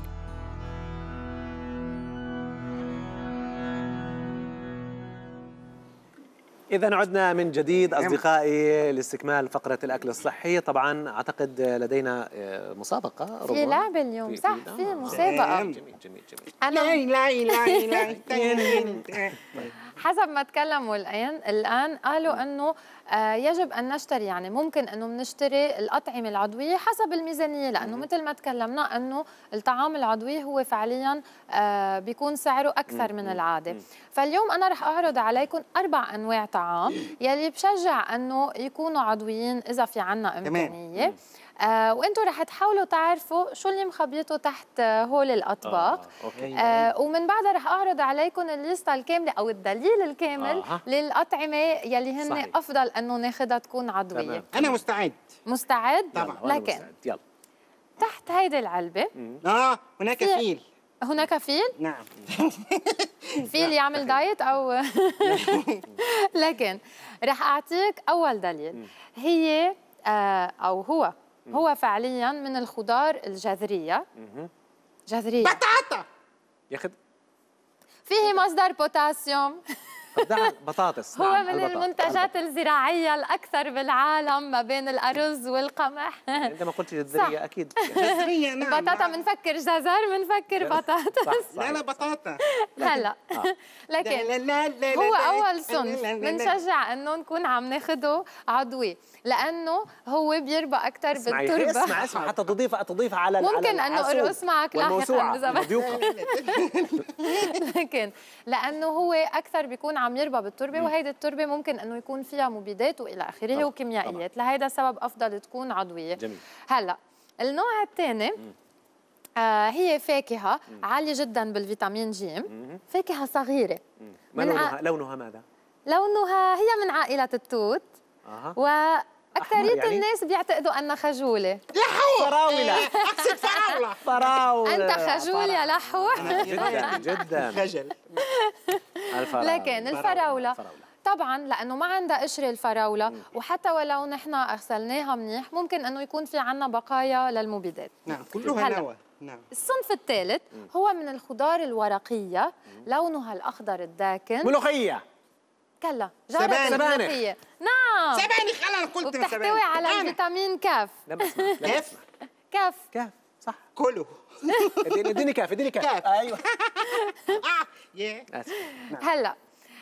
إذا عدنا من جديد أصدقائي لاستكمال فقرة الأكل الصحي. طبعا أعتقد لدينا مسابقة، في لعبة اليوم. صح، في مسابقة. جميل جميل جميل. أنا لا لا لا حسب ما تكلموا الآن الآن قالوا إنه يجب أن نشتري، يعني ممكن إنه بنشتري الأطعمة العضوية حسب الميزانية، لأنه مثل ما تكلمنا إنه الطعام العضوي هو فعلياً بيكون سعره أكثر من العادة. فاليوم أنا رح أعرض عليكم أربع أنواع طعام يلي بشجع إنه يكونوا عضويين إذا في عنا إمكانية. آه وانتم رح تحاولوا تعرفوا شو اللي مخبيته تحت هول الاطباق. آه آه ومن بعدها رح اعرض عليكم الليسته الكامله او الدليل الكامل آه. للاطعمه يلي هن صحيح. افضل انه ناخذها تكون عضويه. تمام. انا مستعد. مستعد؟ طبعا. لكن مستعد. يلا. تحت هيدي العلبه اه هناك فيل. هناك فيل؟ نعم. فيل يعمل دايت او لكن رح اعطيك اول دليل. هي آه او هو هو فعليا من الخضار الجذريه. جذريه. بطاطا. ياخذ. فيه مصدر بوتاسيوم. بطاطس. هو نعم. من المنتجات الزراعيه الاكثر بالعالم ما بين الارز والقمح. انت ما قلتش جزريه اكيد. جزريه نعم. بطاطا بنفكر جزر بنفكر بطاطس. لا لا بطاطا. هلا لكن هو اول صنف بنشجع انه نكون عم ناخده عضوي لانه هو بيربى اكثر بالتربه. اسمع اسمع حتى تضيف تضيف على ممكن انه ارقص معك لاحقا اذا لكن لانه هو اكثر بيكون عم يربى بالتربه، وهيدي التربه ممكن انه يكون فيها مبيدات والى اخره وكيميائيات، لهيدا السبب افضل تكون عضويه. جميل. هلا النوع الثاني آه هي فاكهه مم. عاليه جدا بالفيتامين ج، فاكهه صغيره. ما لونها؟ ع... لونها ماذا؟ لونها هي من عائله التوت. أه. وأكثرية يعني؟ الناس بيعتقدوا أنها خجولة. لحو فراولة. أقصد فراولة. فراولة. أنت خجول يا لحو. جدا جدا. خجل. لكن الفراولة طبعا لانه ما عندها قشره الفراوله، وحتى ولو نحن غسلناها منيح ممكن انه يكون في عندنا بقايا للمبيدات. نعم كلها نوى. نعم. الصنف الثالث هو من الخضار الورقيه لونها الاخضر الداكن. ملوخيه. كلا جارة الملوخيه. نعم سبانخ. انا قلت سبانخ. وبتحتوي على الفيتامين كاف. لا بسمع. كاف كاف كاف صح. كله. اديني كاف اديني كاف. ايوه. هلا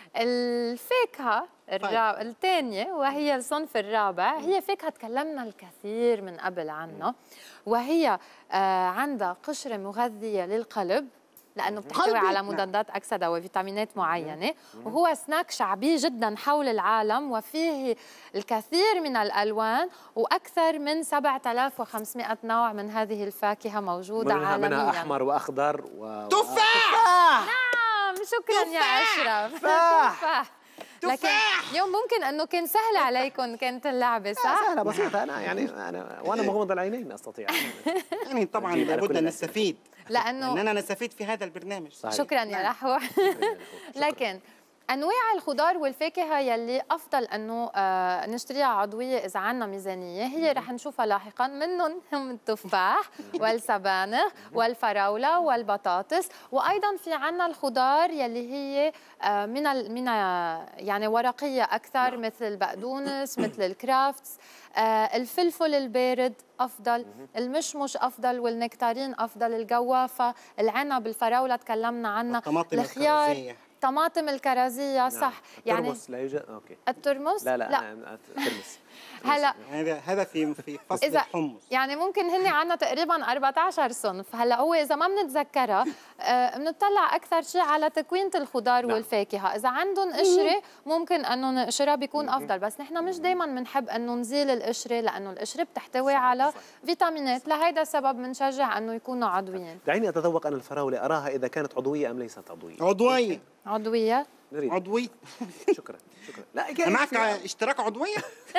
الفاكهة الثانية وهي الصنف الرابع هي فاكهة تكلمنا الكثير من قبل عنها، وهي آه عندها قشرة مغذية للقلب لأنه بتحتوي على مضادات أكسدة وفيتامينات معينة، وهو سناك شعبي جدا حول العالم وفيه الكثير من الألوان وأكثر من سبعة آلاف وخمسمائة نوع من هذه الفاكهة موجودة منها عالميا. منها أحمر وأخضر و... تفاح. نعم شكرا يا أشرف. تفاح. لكن اليوم ممكن انه كان سهل عليكم كانت اللعبه صح؟ سهله بسيطه. انا يعني انا وانا مغمض العينين استطيع يعني طبعا لابد ان نستفيد لانه اننا نستفيد في هذا البرنامج. صحيح. شكرا يا لحو. لكن انواع الخضار والفاكهه يلي افضل انه آه نشتريها عضويه اذا عندنا ميزانيه هي رح نشوفها لاحقا، منهم هم التفاح والسبانخ والفراوله والبطاطس، وايضا في عندنا الخضار يلي هي آه من ال من يعني ورقيه اكثر مثل البقدونس مثل الكرافتس. آه الفلفل البارد افضل، المشمش افضل، والنكتارين افضل، الجوافه، العنب، الفراوله تكلمنا عنها، الخيار، طماطم الكرزيه صح. نعم. يعني الترمس لا يوجد. اوكي الترمس لا لا, لا. الترمس هلا هذا هذا في في فصل الحمص يعني ممكن هن عندنا تقريبا أربعة عشر صنف. هلا هو اذا ما بنتذكرها بنطلع اكثر شيء على تكوينه الخضار نعم. والفاكهه، اذا عندهم قشره ممكن انه نقشرها بيكون افضل، بس نحن مش دائما بنحب انه نزيل القشره لانه القشره بتحتوي على صح. فيتامينات، لهيدا السبب بنشجع انه يكونوا عضويين. دعيني اتذوق انا الفراوله اراها اذا كانت عضويه ام ليست عضويه. عضويه. عضويه عضوي. شكرا شكرا. لا معك اشتراك عضويه.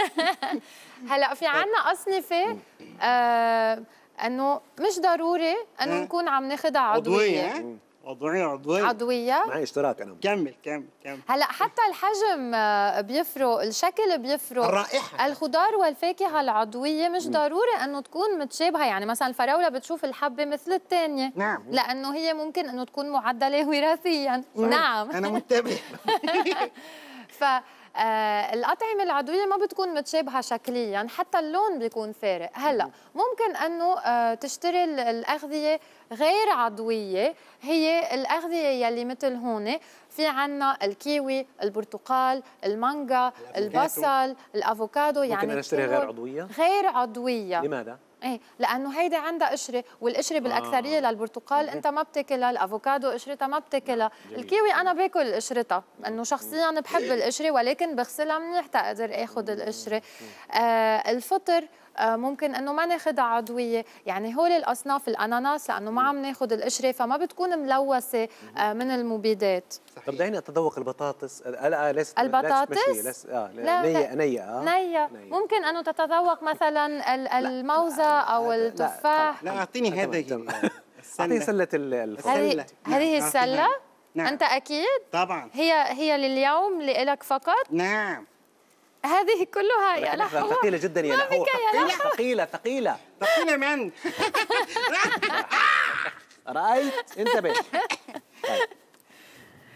هلا في عنا أصنفة آه انه مش ضروري انه نكون عم ناخذها عضويه. عضويه عضويه عضويه عضويه معي اشتراك انا. كمل كمل كمل. هلا حتى الحجم بيفرق، الشكل بيفرق، الرائحه. الخضار والفاكهه العضويه مش ضروري انه تكون متشابهه، يعني مثلا الفراوله بتشوف الحبه مثل الثانيه نعم لانه هي ممكن انه تكون معدله وراثيا. نعم انا منتبه. ف آه الأطعمة العضوية ما بتكون متشابهة شكليا، حتى اللون بيكون فارق. هلا ممكن أنه آه تشتري الأغذية غير عضوية، هي الأغذية يلي مثل هون في عنا الكيوي، البرتقال، المانجا، البصل، الأفوكادو. ممكن يعني أنا أشتري غير عضوية؟ غير عضوية. لماذا؟ ايه لانه هيدي عندها قشره، والقشره بالاكثريه آه. للبرتقال انت ما بتاكلها، الافوكادو قشرتها ما بتاكلها، الكيوي انا باكل قشرتها انه شخصيا بحب القشره ولكن بغسلها منيح تقدر اخذ القشره. آه الفطر آه ممكن انه ما ناخذها عضويه، يعني هول الاصناف الاناناس لانه ما عم ناخذ القشره فما بتكون ملوثه آه من المبيدات. طب دعيني اتذوق البطاطس. لا ليست البطاطس ليست اه نيه نيه اه نيه ممكن انه تتذوق مثلا الموزه او التفاح. لا اعطيني هذه اعطيني سله الفصل. هذه السله. نعم. انت اكيد طبعا هي هي لليوم لإلك فقط. نعم هذه كلها يا لحوة ثقيله جدا يا لحوة. ثقيله ثقيله ثقيله من رايت انتبه.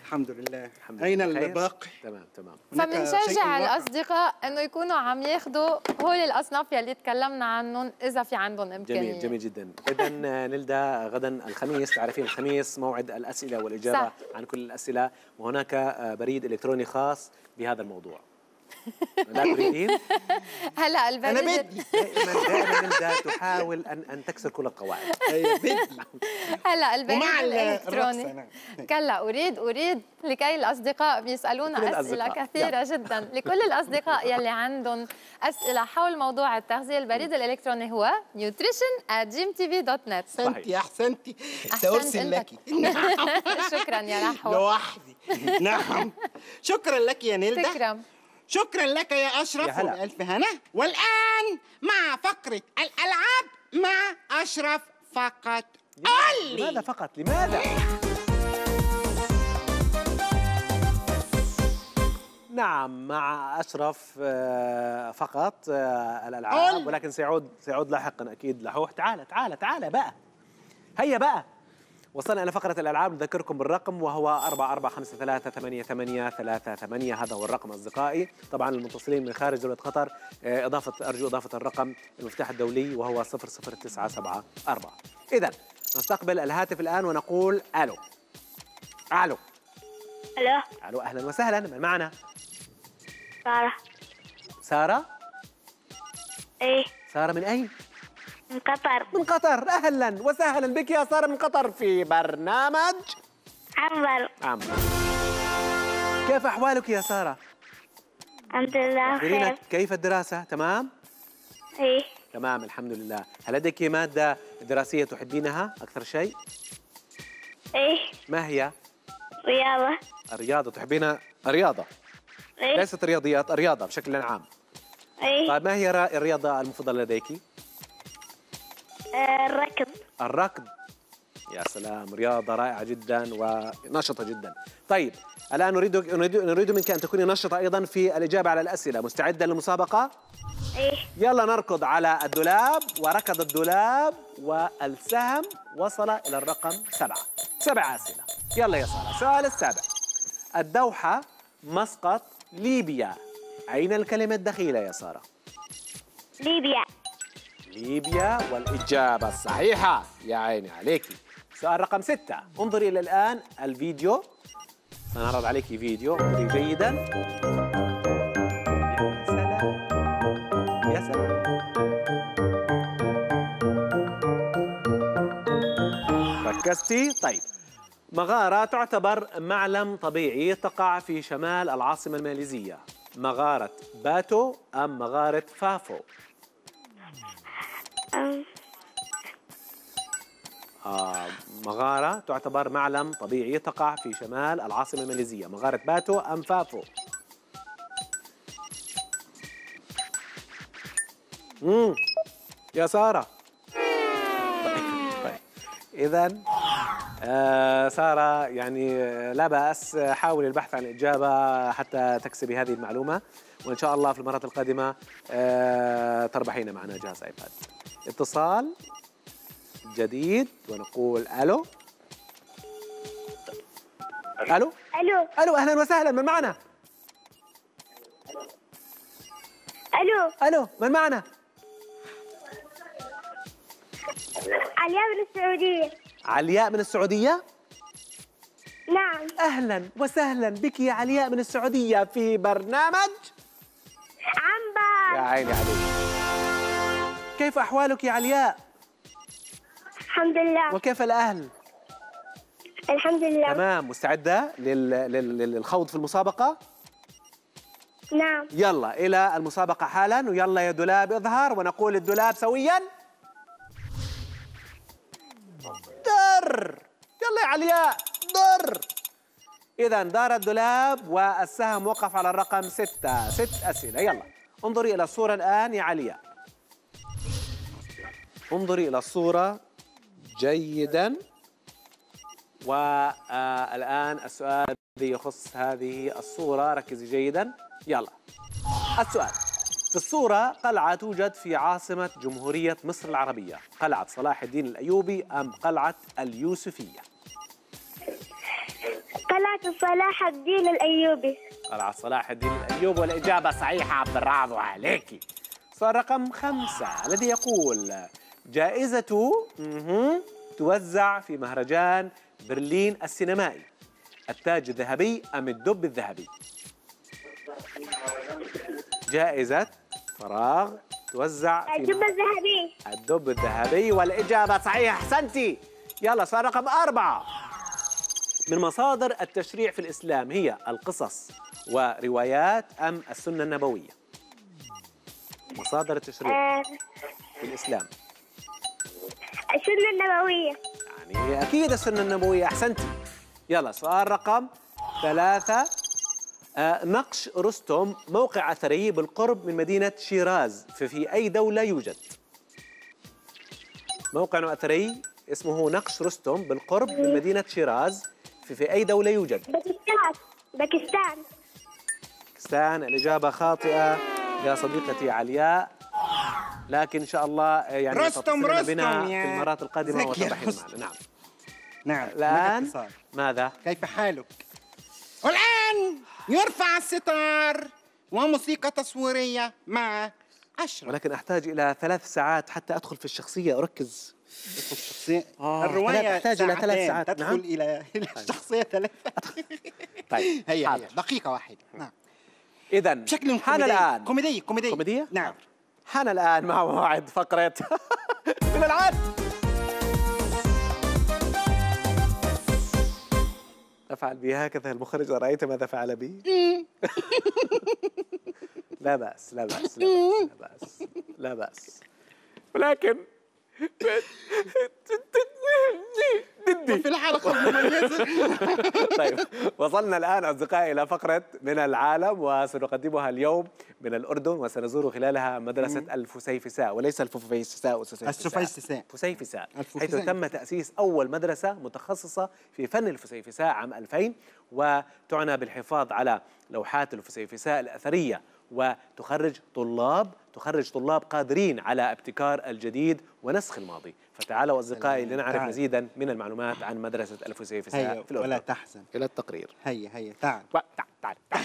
الحمد لله. أين الباقي؟ تمام تمام. فبنشجع الأصدقاء إنه يكونوا عم ياخذوا هول الأصناف يلي تكلمنا عنهم إذا في عندهم إمكانية. جميل جميل جدا. إذا نلدا غدا الخميس، تعرفين الخميس موعد الأسئلة والإجابة صح. عن كل الأسئلة، وهناك بريد إلكتروني خاص بهذا الموضوع. لا تريدين؟ هلا البريد أنا بدي دائما دائما نلدا تحاول أن أن تكسر كل القواعد. بدي هلا البريد الإلكتروني كلا أريد أريد لكي الأصدقاء بيسألونا أسئلة كثيرة جدا. لكل الأصدقاء يلي عندهم أسئلة حول موضوع التغذية، البريد الإلكتروني هو nutrition at جيم تي في دوت نت. أحسنتي أحسنتي سأرسل لك. شكرا يا رحوة. لوحدي. نعم شكرا لك يا نيلدا. تكرم. شكرا لك يا أشرف وبألف هنا. والآن مع فقرة الألعاب مع أشرف فقط. قل لي لماذا فقط؟ لماذا؟ نعم مع أشرف فقط الألعاب، ولكن سيعود سيعود لاحقا أكيد لحوح. تعال تعال تعال بقى، هيا بقى. وصلنا إلى فقرة الألعاب. نذكركم بالرقم وهو أربعة أربعة خمسة ثلاثة ثمانية ثمانية ثلاثة ثمانية. هذا هو الرقم أصدقائي. طبعا المتصلين من خارج دولة قطر إضافة أرجو إضافة الرقم المفتاح الدولي وهو صفر صفر تسعة سبعة أربعة. إذا نستقبل الهاتف الآن ونقول ألو. ألو. ألو. ألو أهلا وسهلا، من معنا؟ سارة. سارة؟ إيه. سارة من أين؟ من قطر. من قطر، أهلا وسهلا بك يا سارة من قطر في برنامج عنبر. عنبر. كيف أحوالك يا سارة؟ الحمد لله بخير. كيف الدراسة؟ تمام؟ إيه. تمام الحمد لله. هل لديك مادة دراسية تحبينها أكثر شيء؟ إيه. ما هي؟ رياضة. الرياضة تحبين الرياضة؟ إيه. ليست رياضيات، الرياضة بشكل عام. إيه. طيب ما هي الرياضة المفضلة لديك؟ الركض. الركض، يا سلام، رياضة رائعة جدا ونشطة جدا. طيب الآن نريد نريد منك أن تكوني نشطة أيضا في الإجابة على الأسئلة. مستعدة للمسابقة؟ إيه. يلا نركض على الدولاب. وركض الدولاب والسهم وصل إلى الرقم سبعة. سبع أسئلة. يلا يا سارة، السؤال السابع. الدوحة مسقط ليبيا، أين الكلمة الدخيلة يا سارة؟ ليبيا. ليبيا، والإجابة الصحيحة. يا عيني عليكي. سؤال رقم ستة. انظري إلى الآن الفيديو، سنعرض عليك فيديو، انظري جيدا. يا سلام يا سلام. ركزتي؟ طيب. مغارة تعتبر معلم طبيعي تقع في شمال العاصمة الماليزية. مغارة باتو أم مغارة فافو؟ آه مغارة تعتبر معلم طبيعي تقع في شمال العاصمة الماليزية. مغارة باتو أم فافو؟ امم يا سارة. طيب إذا آه سارة يعني لا بأس، حاولي البحث عن الإجابة حتى تكسبي هذه المعلومة، وإن شاء الله في المرات القادمة آه تربحين معنا جهاز آيباد. اتصال جديد ونقول ألو. ألو. ألو. ألو أهلا وسهلا، من معنا؟ ألو. ألو من معنا؟ علياء من السعودية. علياء من السعودية؟ نعم. أهلا وسهلا بك يا علياء من السعودية في برنامج عنبر. يا عيني عليك. كيف أحوالك يا علياء؟ الحمد لله. وكيف الأهل؟ الحمد لله. تمام. مستعدة لل... لل... للخوض في المسابقة؟ نعم. يلا إلى المسابقة حالا، ويلا يا دولاب اظهر ونقول الدولاب سويا در. يلا يا علياء در. إذا دار الدولاب والسهم وقف على الرقم ستة. ست أسئلة. يلا انظري إلى الصورة الآن يا علياء، انظري إلى الصورة جيدا. والآن السؤال الذي يخص هذه الصورة، ركزي جيدا. يلا السؤال. في الصورة قلعة توجد في عاصمة جمهورية مصر العربية. قلعة صلاح الدين الأيوبي أم قلعة اليوسفية؟ قلعة صلاح الدين الأيوبي. قلعة صلاح الدين الأيوبي، والإجابة صحيحة. برافو عليك. سؤال رقم خمسة الذي يقول جائزة توزع في مهرجان برلين السينمائي، التاج الذهبي أم الدب الذهبي؟ جائزة فراغ توزع في الدب الذهبي. الدب الذهبي، والإجابة صحيحة. أحسنتي. يلا سؤال رقم أربعة. من مصادر التشريع في الإسلام هي القصص وروايات أم السنة النبوية؟ مصادر التشريع آه. في الإسلام. السنة النبوية. يعني أكيد السنة النبوية. أحسنتي. يلا سؤال رقم ثلاثة. آه نقش رستم موقع أثري بالقرب من مدينة شيراز، ففي أي دولة يوجد؟ موقع أثري اسمه نقش رستم بالقرب من مدينة شيراز، ففي أي دولة يوجد؟ باكستان. باكستان. باكستان. الإجابة خاطئة يا صديقتي علياء، لكن إن شاء الله يعني رستم رستم بنا في المرات القادمة وتضحين معنا. نعم. نعم. الآن ماذا؟ كيف حالك؟ والآن يرفع الستار وموسيقى تصويرية مع أشرف. ولكن أحتاج إلى ثلاث ساعات حتى أدخل في الشخصية أركز. الشخصية آه. الرواية تحتاج إلى ثلاث ساعات. تدخل نعم. إلى الشخصية ثلاث. طيب هيا هيا دقيقة واحدة. نعم. إذا بشكل حان الآن كوميدي كوميدي كوميدية؟ نعم. حان الآن مع موعد فقرة من العد. أفعل بي هكذا المخرج، أرأيت ماذا فعل بي؟ لا بأس لا بأس لا بأس لا بأس لا بأس، ولكن في الحلقة المميزة. طيب وصلنا الآن أصدقائي إلى فقرة من العالم، وسنقدمها اليوم من الأردن، وسنزور خلالها مدرسة الفسيفساء، وليس الفسيفساء السفيسساء فسيفساء، حيث تم تأسيس أول مدرسة متخصصة في فن الفسيفساء عام ألفين، وتعنى بالحفاظ على لوحات الفسيفساء الأثرية، وتخرج طلاب تخرج طلاب قادرين على ابتكار الجديد ونسخ الماضي. فتعالوا أصدقائي لنعرف مزيدا من المعلومات عن مدرسة الفسيفساء في الأردن. ولا تحزن. إلى التقرير. هيا هيا تعال تعال تعال تعال.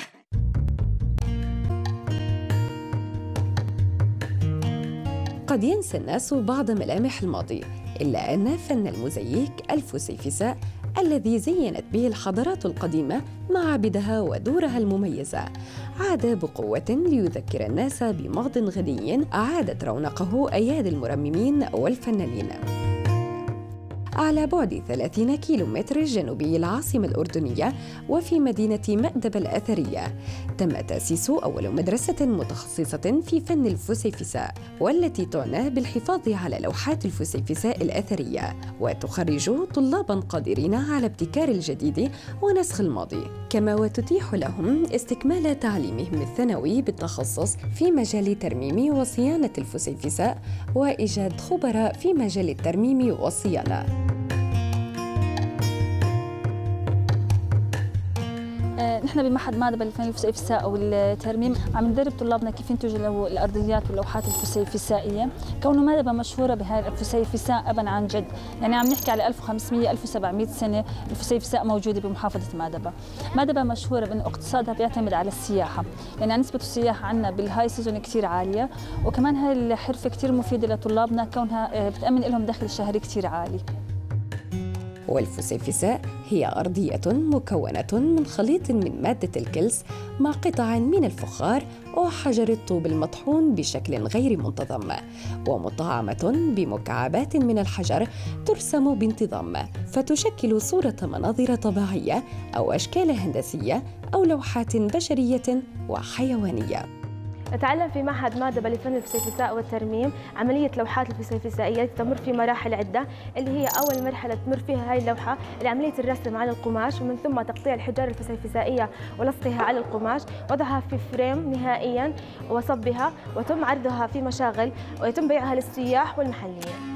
قد ينسى الناس بعض ملامح الماضي، إلا أن فن الموزاييك الفسيفساء الذي زينت به الحضارات القديمة معابدها ودورها المميزة عاد بقوة ليذكر الناس بماضٍ غني أعادت رونقه أيادي المرممين والفنانين. على بعد ثلاثين كيلومتر جنوبي العاصمة الأردنية وفي مدينة مأدبة الأثرية، تم تأسيس أول مدرسة متخصصة في فن الفسيفساء، والتي تعنى بالحفاظ على لوحات الفسيفساء الأثرية، وتخرج طلاباً قادرين على ابتكار الجديد ونسخ الماضي، كما وتتيح لهم استكمال تعليمهم الثانوي بالتخصص في مجال ترميم وصيانة الفسيفساء، وإيجاد خبراء في مجال الترميم والصيانة. نحن بمعهد مأدبة للفن الفسيفساء أو الترميم عم ندرب طلابنا كيف ينتجوا الأرضيات واللوحات الفسيفسائية، كونه مأدبة مشهورة بهاي الفسيفساء أبا عن جد، يعني عم نحكي على ألف وخمسمية ألف وسبعمية سنة الفسيفساء موجودة بمحافظة مأدبة. مأدبة مشهورة بأنه اقتصادها بيعتمد على السياحة، يعني نسبة السياح عندنا بالهاي سيزون كثير عالية، وكمان هاي الحرفة كثير مفيدة لطلابنا كونها بتأمن لهم دخل شهري كثير عالي. والفسيفساء هي أرضية مكونة من خليط من مادة الكلس مع قطع من الفخار وحجر الطوب المطحون بشكل غير منتظم، ومطعمة بمكعبات من الحجر ترسم بانتظام، فتشكل صورة مناظر طبيعية أو أشكال هندسية أو لوحات بشرية وحيوانية. نتعلم في معهد مأدبة لفن الفسيفساء والترميم عملية لوحات الفسيفسائية تمر في مراحل عدة، اللي هي أول مرحلة تمر فيها هاي اللوحة عملية الرسم على القماش، ومن ثم تقطيع الحجار الفسيفسائية ولصقها على القماش، وضعها في فريم نهائيا وصبها، وتم عرضها في مشاغل ويتم بيعها للسياح والمحليين.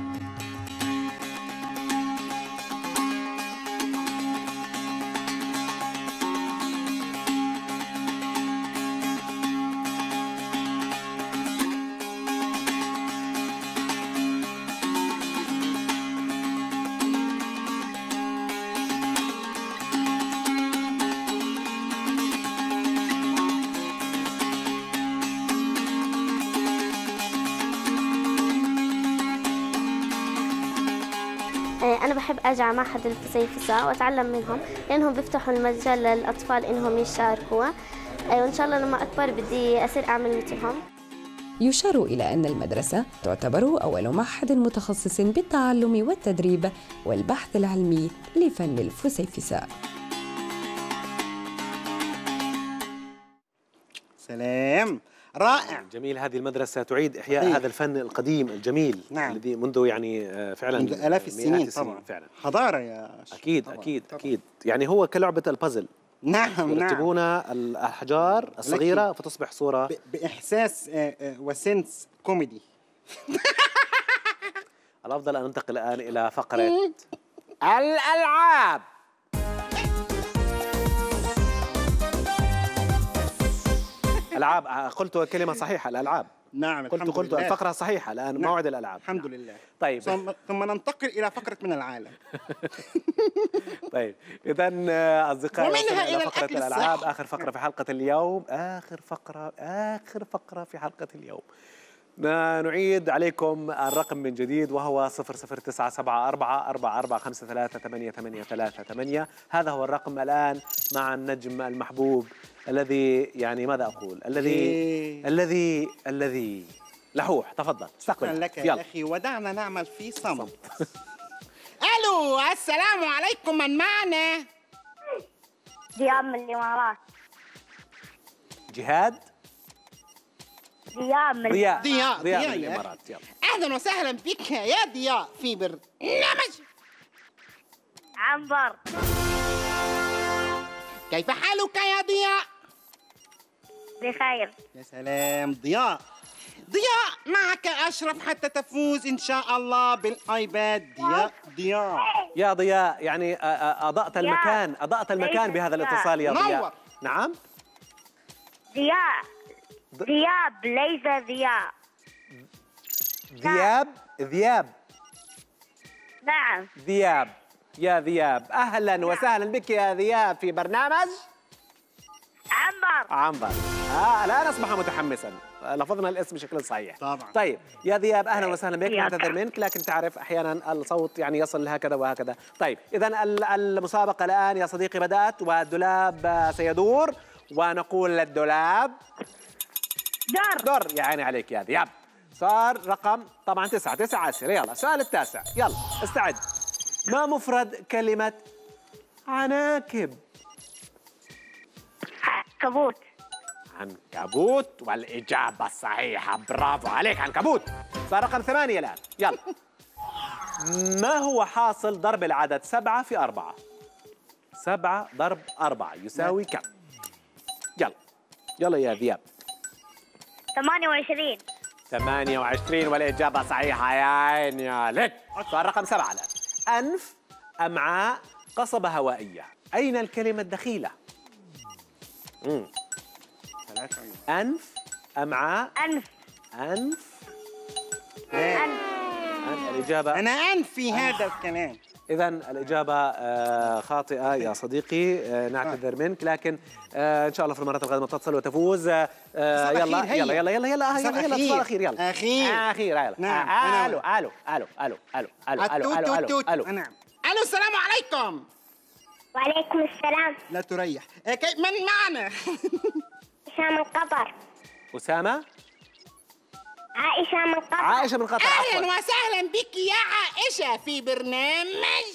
أنا بحب أجي على معهد الفسيفساء وأتعلم منهم لأنهم بيفتحوا المجال للأطفال إنهم يشاركوا، وإن شاء الله لما أكبر بدي أصير أعمل مثلهم. يشار إلى أن المدرسة تعتبر أول معهد متخصص بالتعلم والتدريب والبحث العلمي لفن الفسيفساء. سلام، رائع. جميل. هذه المدرسة تعيد إحياء إيه؟ هذا الفن القديم الجميل. نعم. الذي منذ يعني فعلا منذ آلاف السنين طبعا. فعلا حضارة يا شيخ. أكيد طبعًا. أكيد طبعًا. أكيد يعني هو كلعبة البازل. نعم يرتبون نعم. الأحجار الصغيرة فتصبح صورة بإحساس وسنس كوميدي. الأفضل أن ننتقل الآن إلى فقرة الألعاب. الألعاب، قلت كلمة صحيحة، الألعاب. نعم قلت قلت لله. الفقرة صحيحة الآن. نعم. موعد الألعاب. الحمد لله. طيب ثم ننتقل إلى فقرة من العالم. طيب إذا أصدقائي ومنها إلى إلى فقرة الألعاب، آخر فقرة في حلقة اليوم، آخر فقرة آخر فقرة في حلقة اليوم. نعيد عليكم الرقم من جديد وهو صفر صفر تسعة سبعة أربعة أربعة أربعة خمسة ثلاثة ثمانية ثمانية ثلاثة ثمانية. هذا هو الرقم الآن مع النجم المحبوب الذي يعني ماذا أقول الذي إيه. الذي الذي لحوح. تفضل استقبل لك يا أخي، ودعنا نعمل في صمت. ألو، السلام عليكم، من معنا؟ ضياء من الإمارات. جهاد؟ ضياء من ضياء ضياء ضياء من الإمارات. يلا أهلا وسهلا بك يا ضياء في برنامج عنبر. كيف حالك يا ضياء؟ بخير. يا سلام ضياء. ضياء معك أشرف حتى تفوز إن شاء الله بالآيباد. ضياء ضياء يا ضياء، يعني أضأت المكان أضأت المكان بهذا الاتصال يا ضياء. نور. نعم ضياء ذياب ليس ضياء. ذياب ذياب نعم ذياب. يا ذياب أهلا نعم. وسهلا بك يا ذياب في برنامج عنبر. عنبر. آه الآن أصبح متحمسا، لفظنا الاسم بشكل صحيح طبعا. طيب يا ذياب أهلا وسهلا بك، نعتذر منك لكن تعرف أحيانا الصوت يعني يصل هكذا وهكذا. طيب إذا المسابقة الآن يا صديقي بدأت والدولاب سيدور، ونقول للدولاب دور. دور. يا عيني عليك يا ذياب. صار رقم طبعا تسعة تسعة عشرة. يلا السؤال التاسع، يلا استعد. ما مفرد كلمة عناكب؟ عنكبوت. عنكبوت، والإجابة الصحيحة، برافو عليك عنكبوت. صار رقم ثمانية الآن. يلا ما هو حاصل ضرب العدد سبعة في أربعة؟ سبعة ضرب أربعة يساوي كم؟ يلا يلا يا ذياب. ثمانية وعشرين. ثمانية وعشرين والإجابة صحيحة، يا عيني عليك. صار رقم سبعة الآن. أنف، أمعاء، قصبة هوائية، أين الكلمة الدخيلة؟ مم. أنف، أمعاء، أنف أنف أنف. الإجابة أنا أنفي هذا الكلام. إذا الإجابة آه خاطئة يا صديقي، آه نعتذر منك، لكن آه إن شاء الله في المرات القادمة تتصل وتفوز. آه يلا يلا يلا يلا يلا يلا يلا اتصال أخير. يلا أخير أخير يلا. نعم. آه ألو ألو ألو ألو ألو ألو ألو ألو ألو. نعم. ألو السلام عليكم. وعليكم السلام. لا تريح. من معنا؟ أسامة من قطر. أسامة؟ عائشة من قطر. عائشة من قطر. أهلا وسهلا بك يا عائشة في برنامج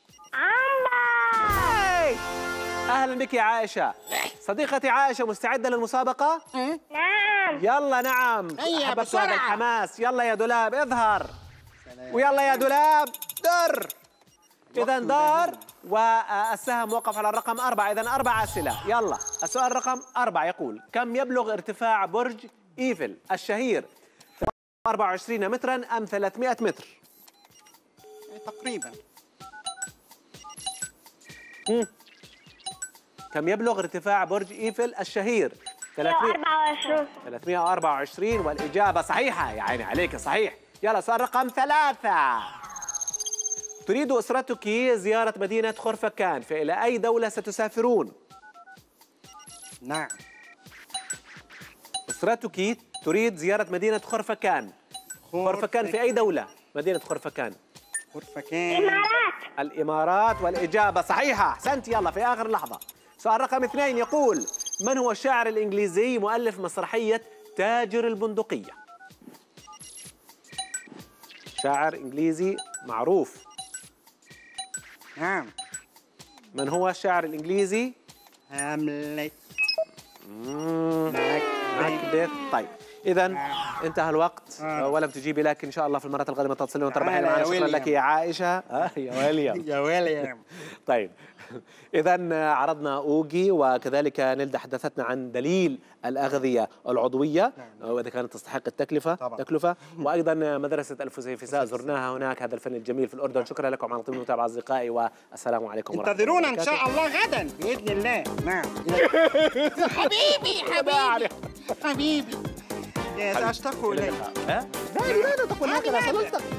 عنبر. أهلا بك يا عائشة. صديقتي عائشة مستعدة للمسابقة؟ نعم. يلا نعم. هيا أحببت بسرعة. هذا الحماس. يلا يا دولاب اظهر. ويلا يا دولاب در. إذا دار والسهم وقف على الرقم أربعة. إذا أربع أسئلة. يلا السؤال رقم أربعة يقول: كم يبلغ ارتفاع برج إيفل الشهير؟ أربعة وعشرين مترا أم ثلاثمائة متر؟ تقريبا. مم. كم يبلغ ارتفاع برج إيفل الشهير؟ ثلاثمائة وأربعة وعشرين والإجابة صحيحة، يا عيني عليك صحيح. يلا سؤال رقم ثلاثة. تريد أسرتك زيارة مدينة خرفكان، فإلى أي دولة ستسافرون؟ نعم. أسرتك تريد زيارة مدينة خرفكان. خرفكان في أي دولة؟ مدينة خرفكان. خرفكان. الإمارات. الإمارات، والإجابة صحيحة، أحسنت. يلا في آخر لحظة. سؤال رقم اثنين يقول: من هو الشاعر الإنجليزي مؤلف مسرحية تاجر البندقية؟ شاعر إنجليزي معروف. نعم. من هو الشاعر الإنجليزي؟ هاملت. ماكبث. طيب إذا انتهى الوقت آه. ولم تجيبي، لكن إن شاء الله في المرات القادمة تتصلين وتربحين معنا. شكرا لك يا عائشة. آه يا ويليام. يا ويليام. طيب إذا عرضنا أوغي، وكذلك نيلدا حدثتنا عن دليل الأغذية العضوية وإذا كانت تستحق التكلفة تكلفة، وأيضا مدرسة الفسيفساء زرناها هناك، هذا الفن الجميل في الأردن. شكرا لكم على طيب المتابعة أصدقائي، والسلام عليكم ورحمة الله وبركاته. انتظرونا إن شاء الله غدا بإذن الله. نعم. حبيبي حبيبي حبيبي. أشتاق إليك. لا لا تقول هكذا، صلتك.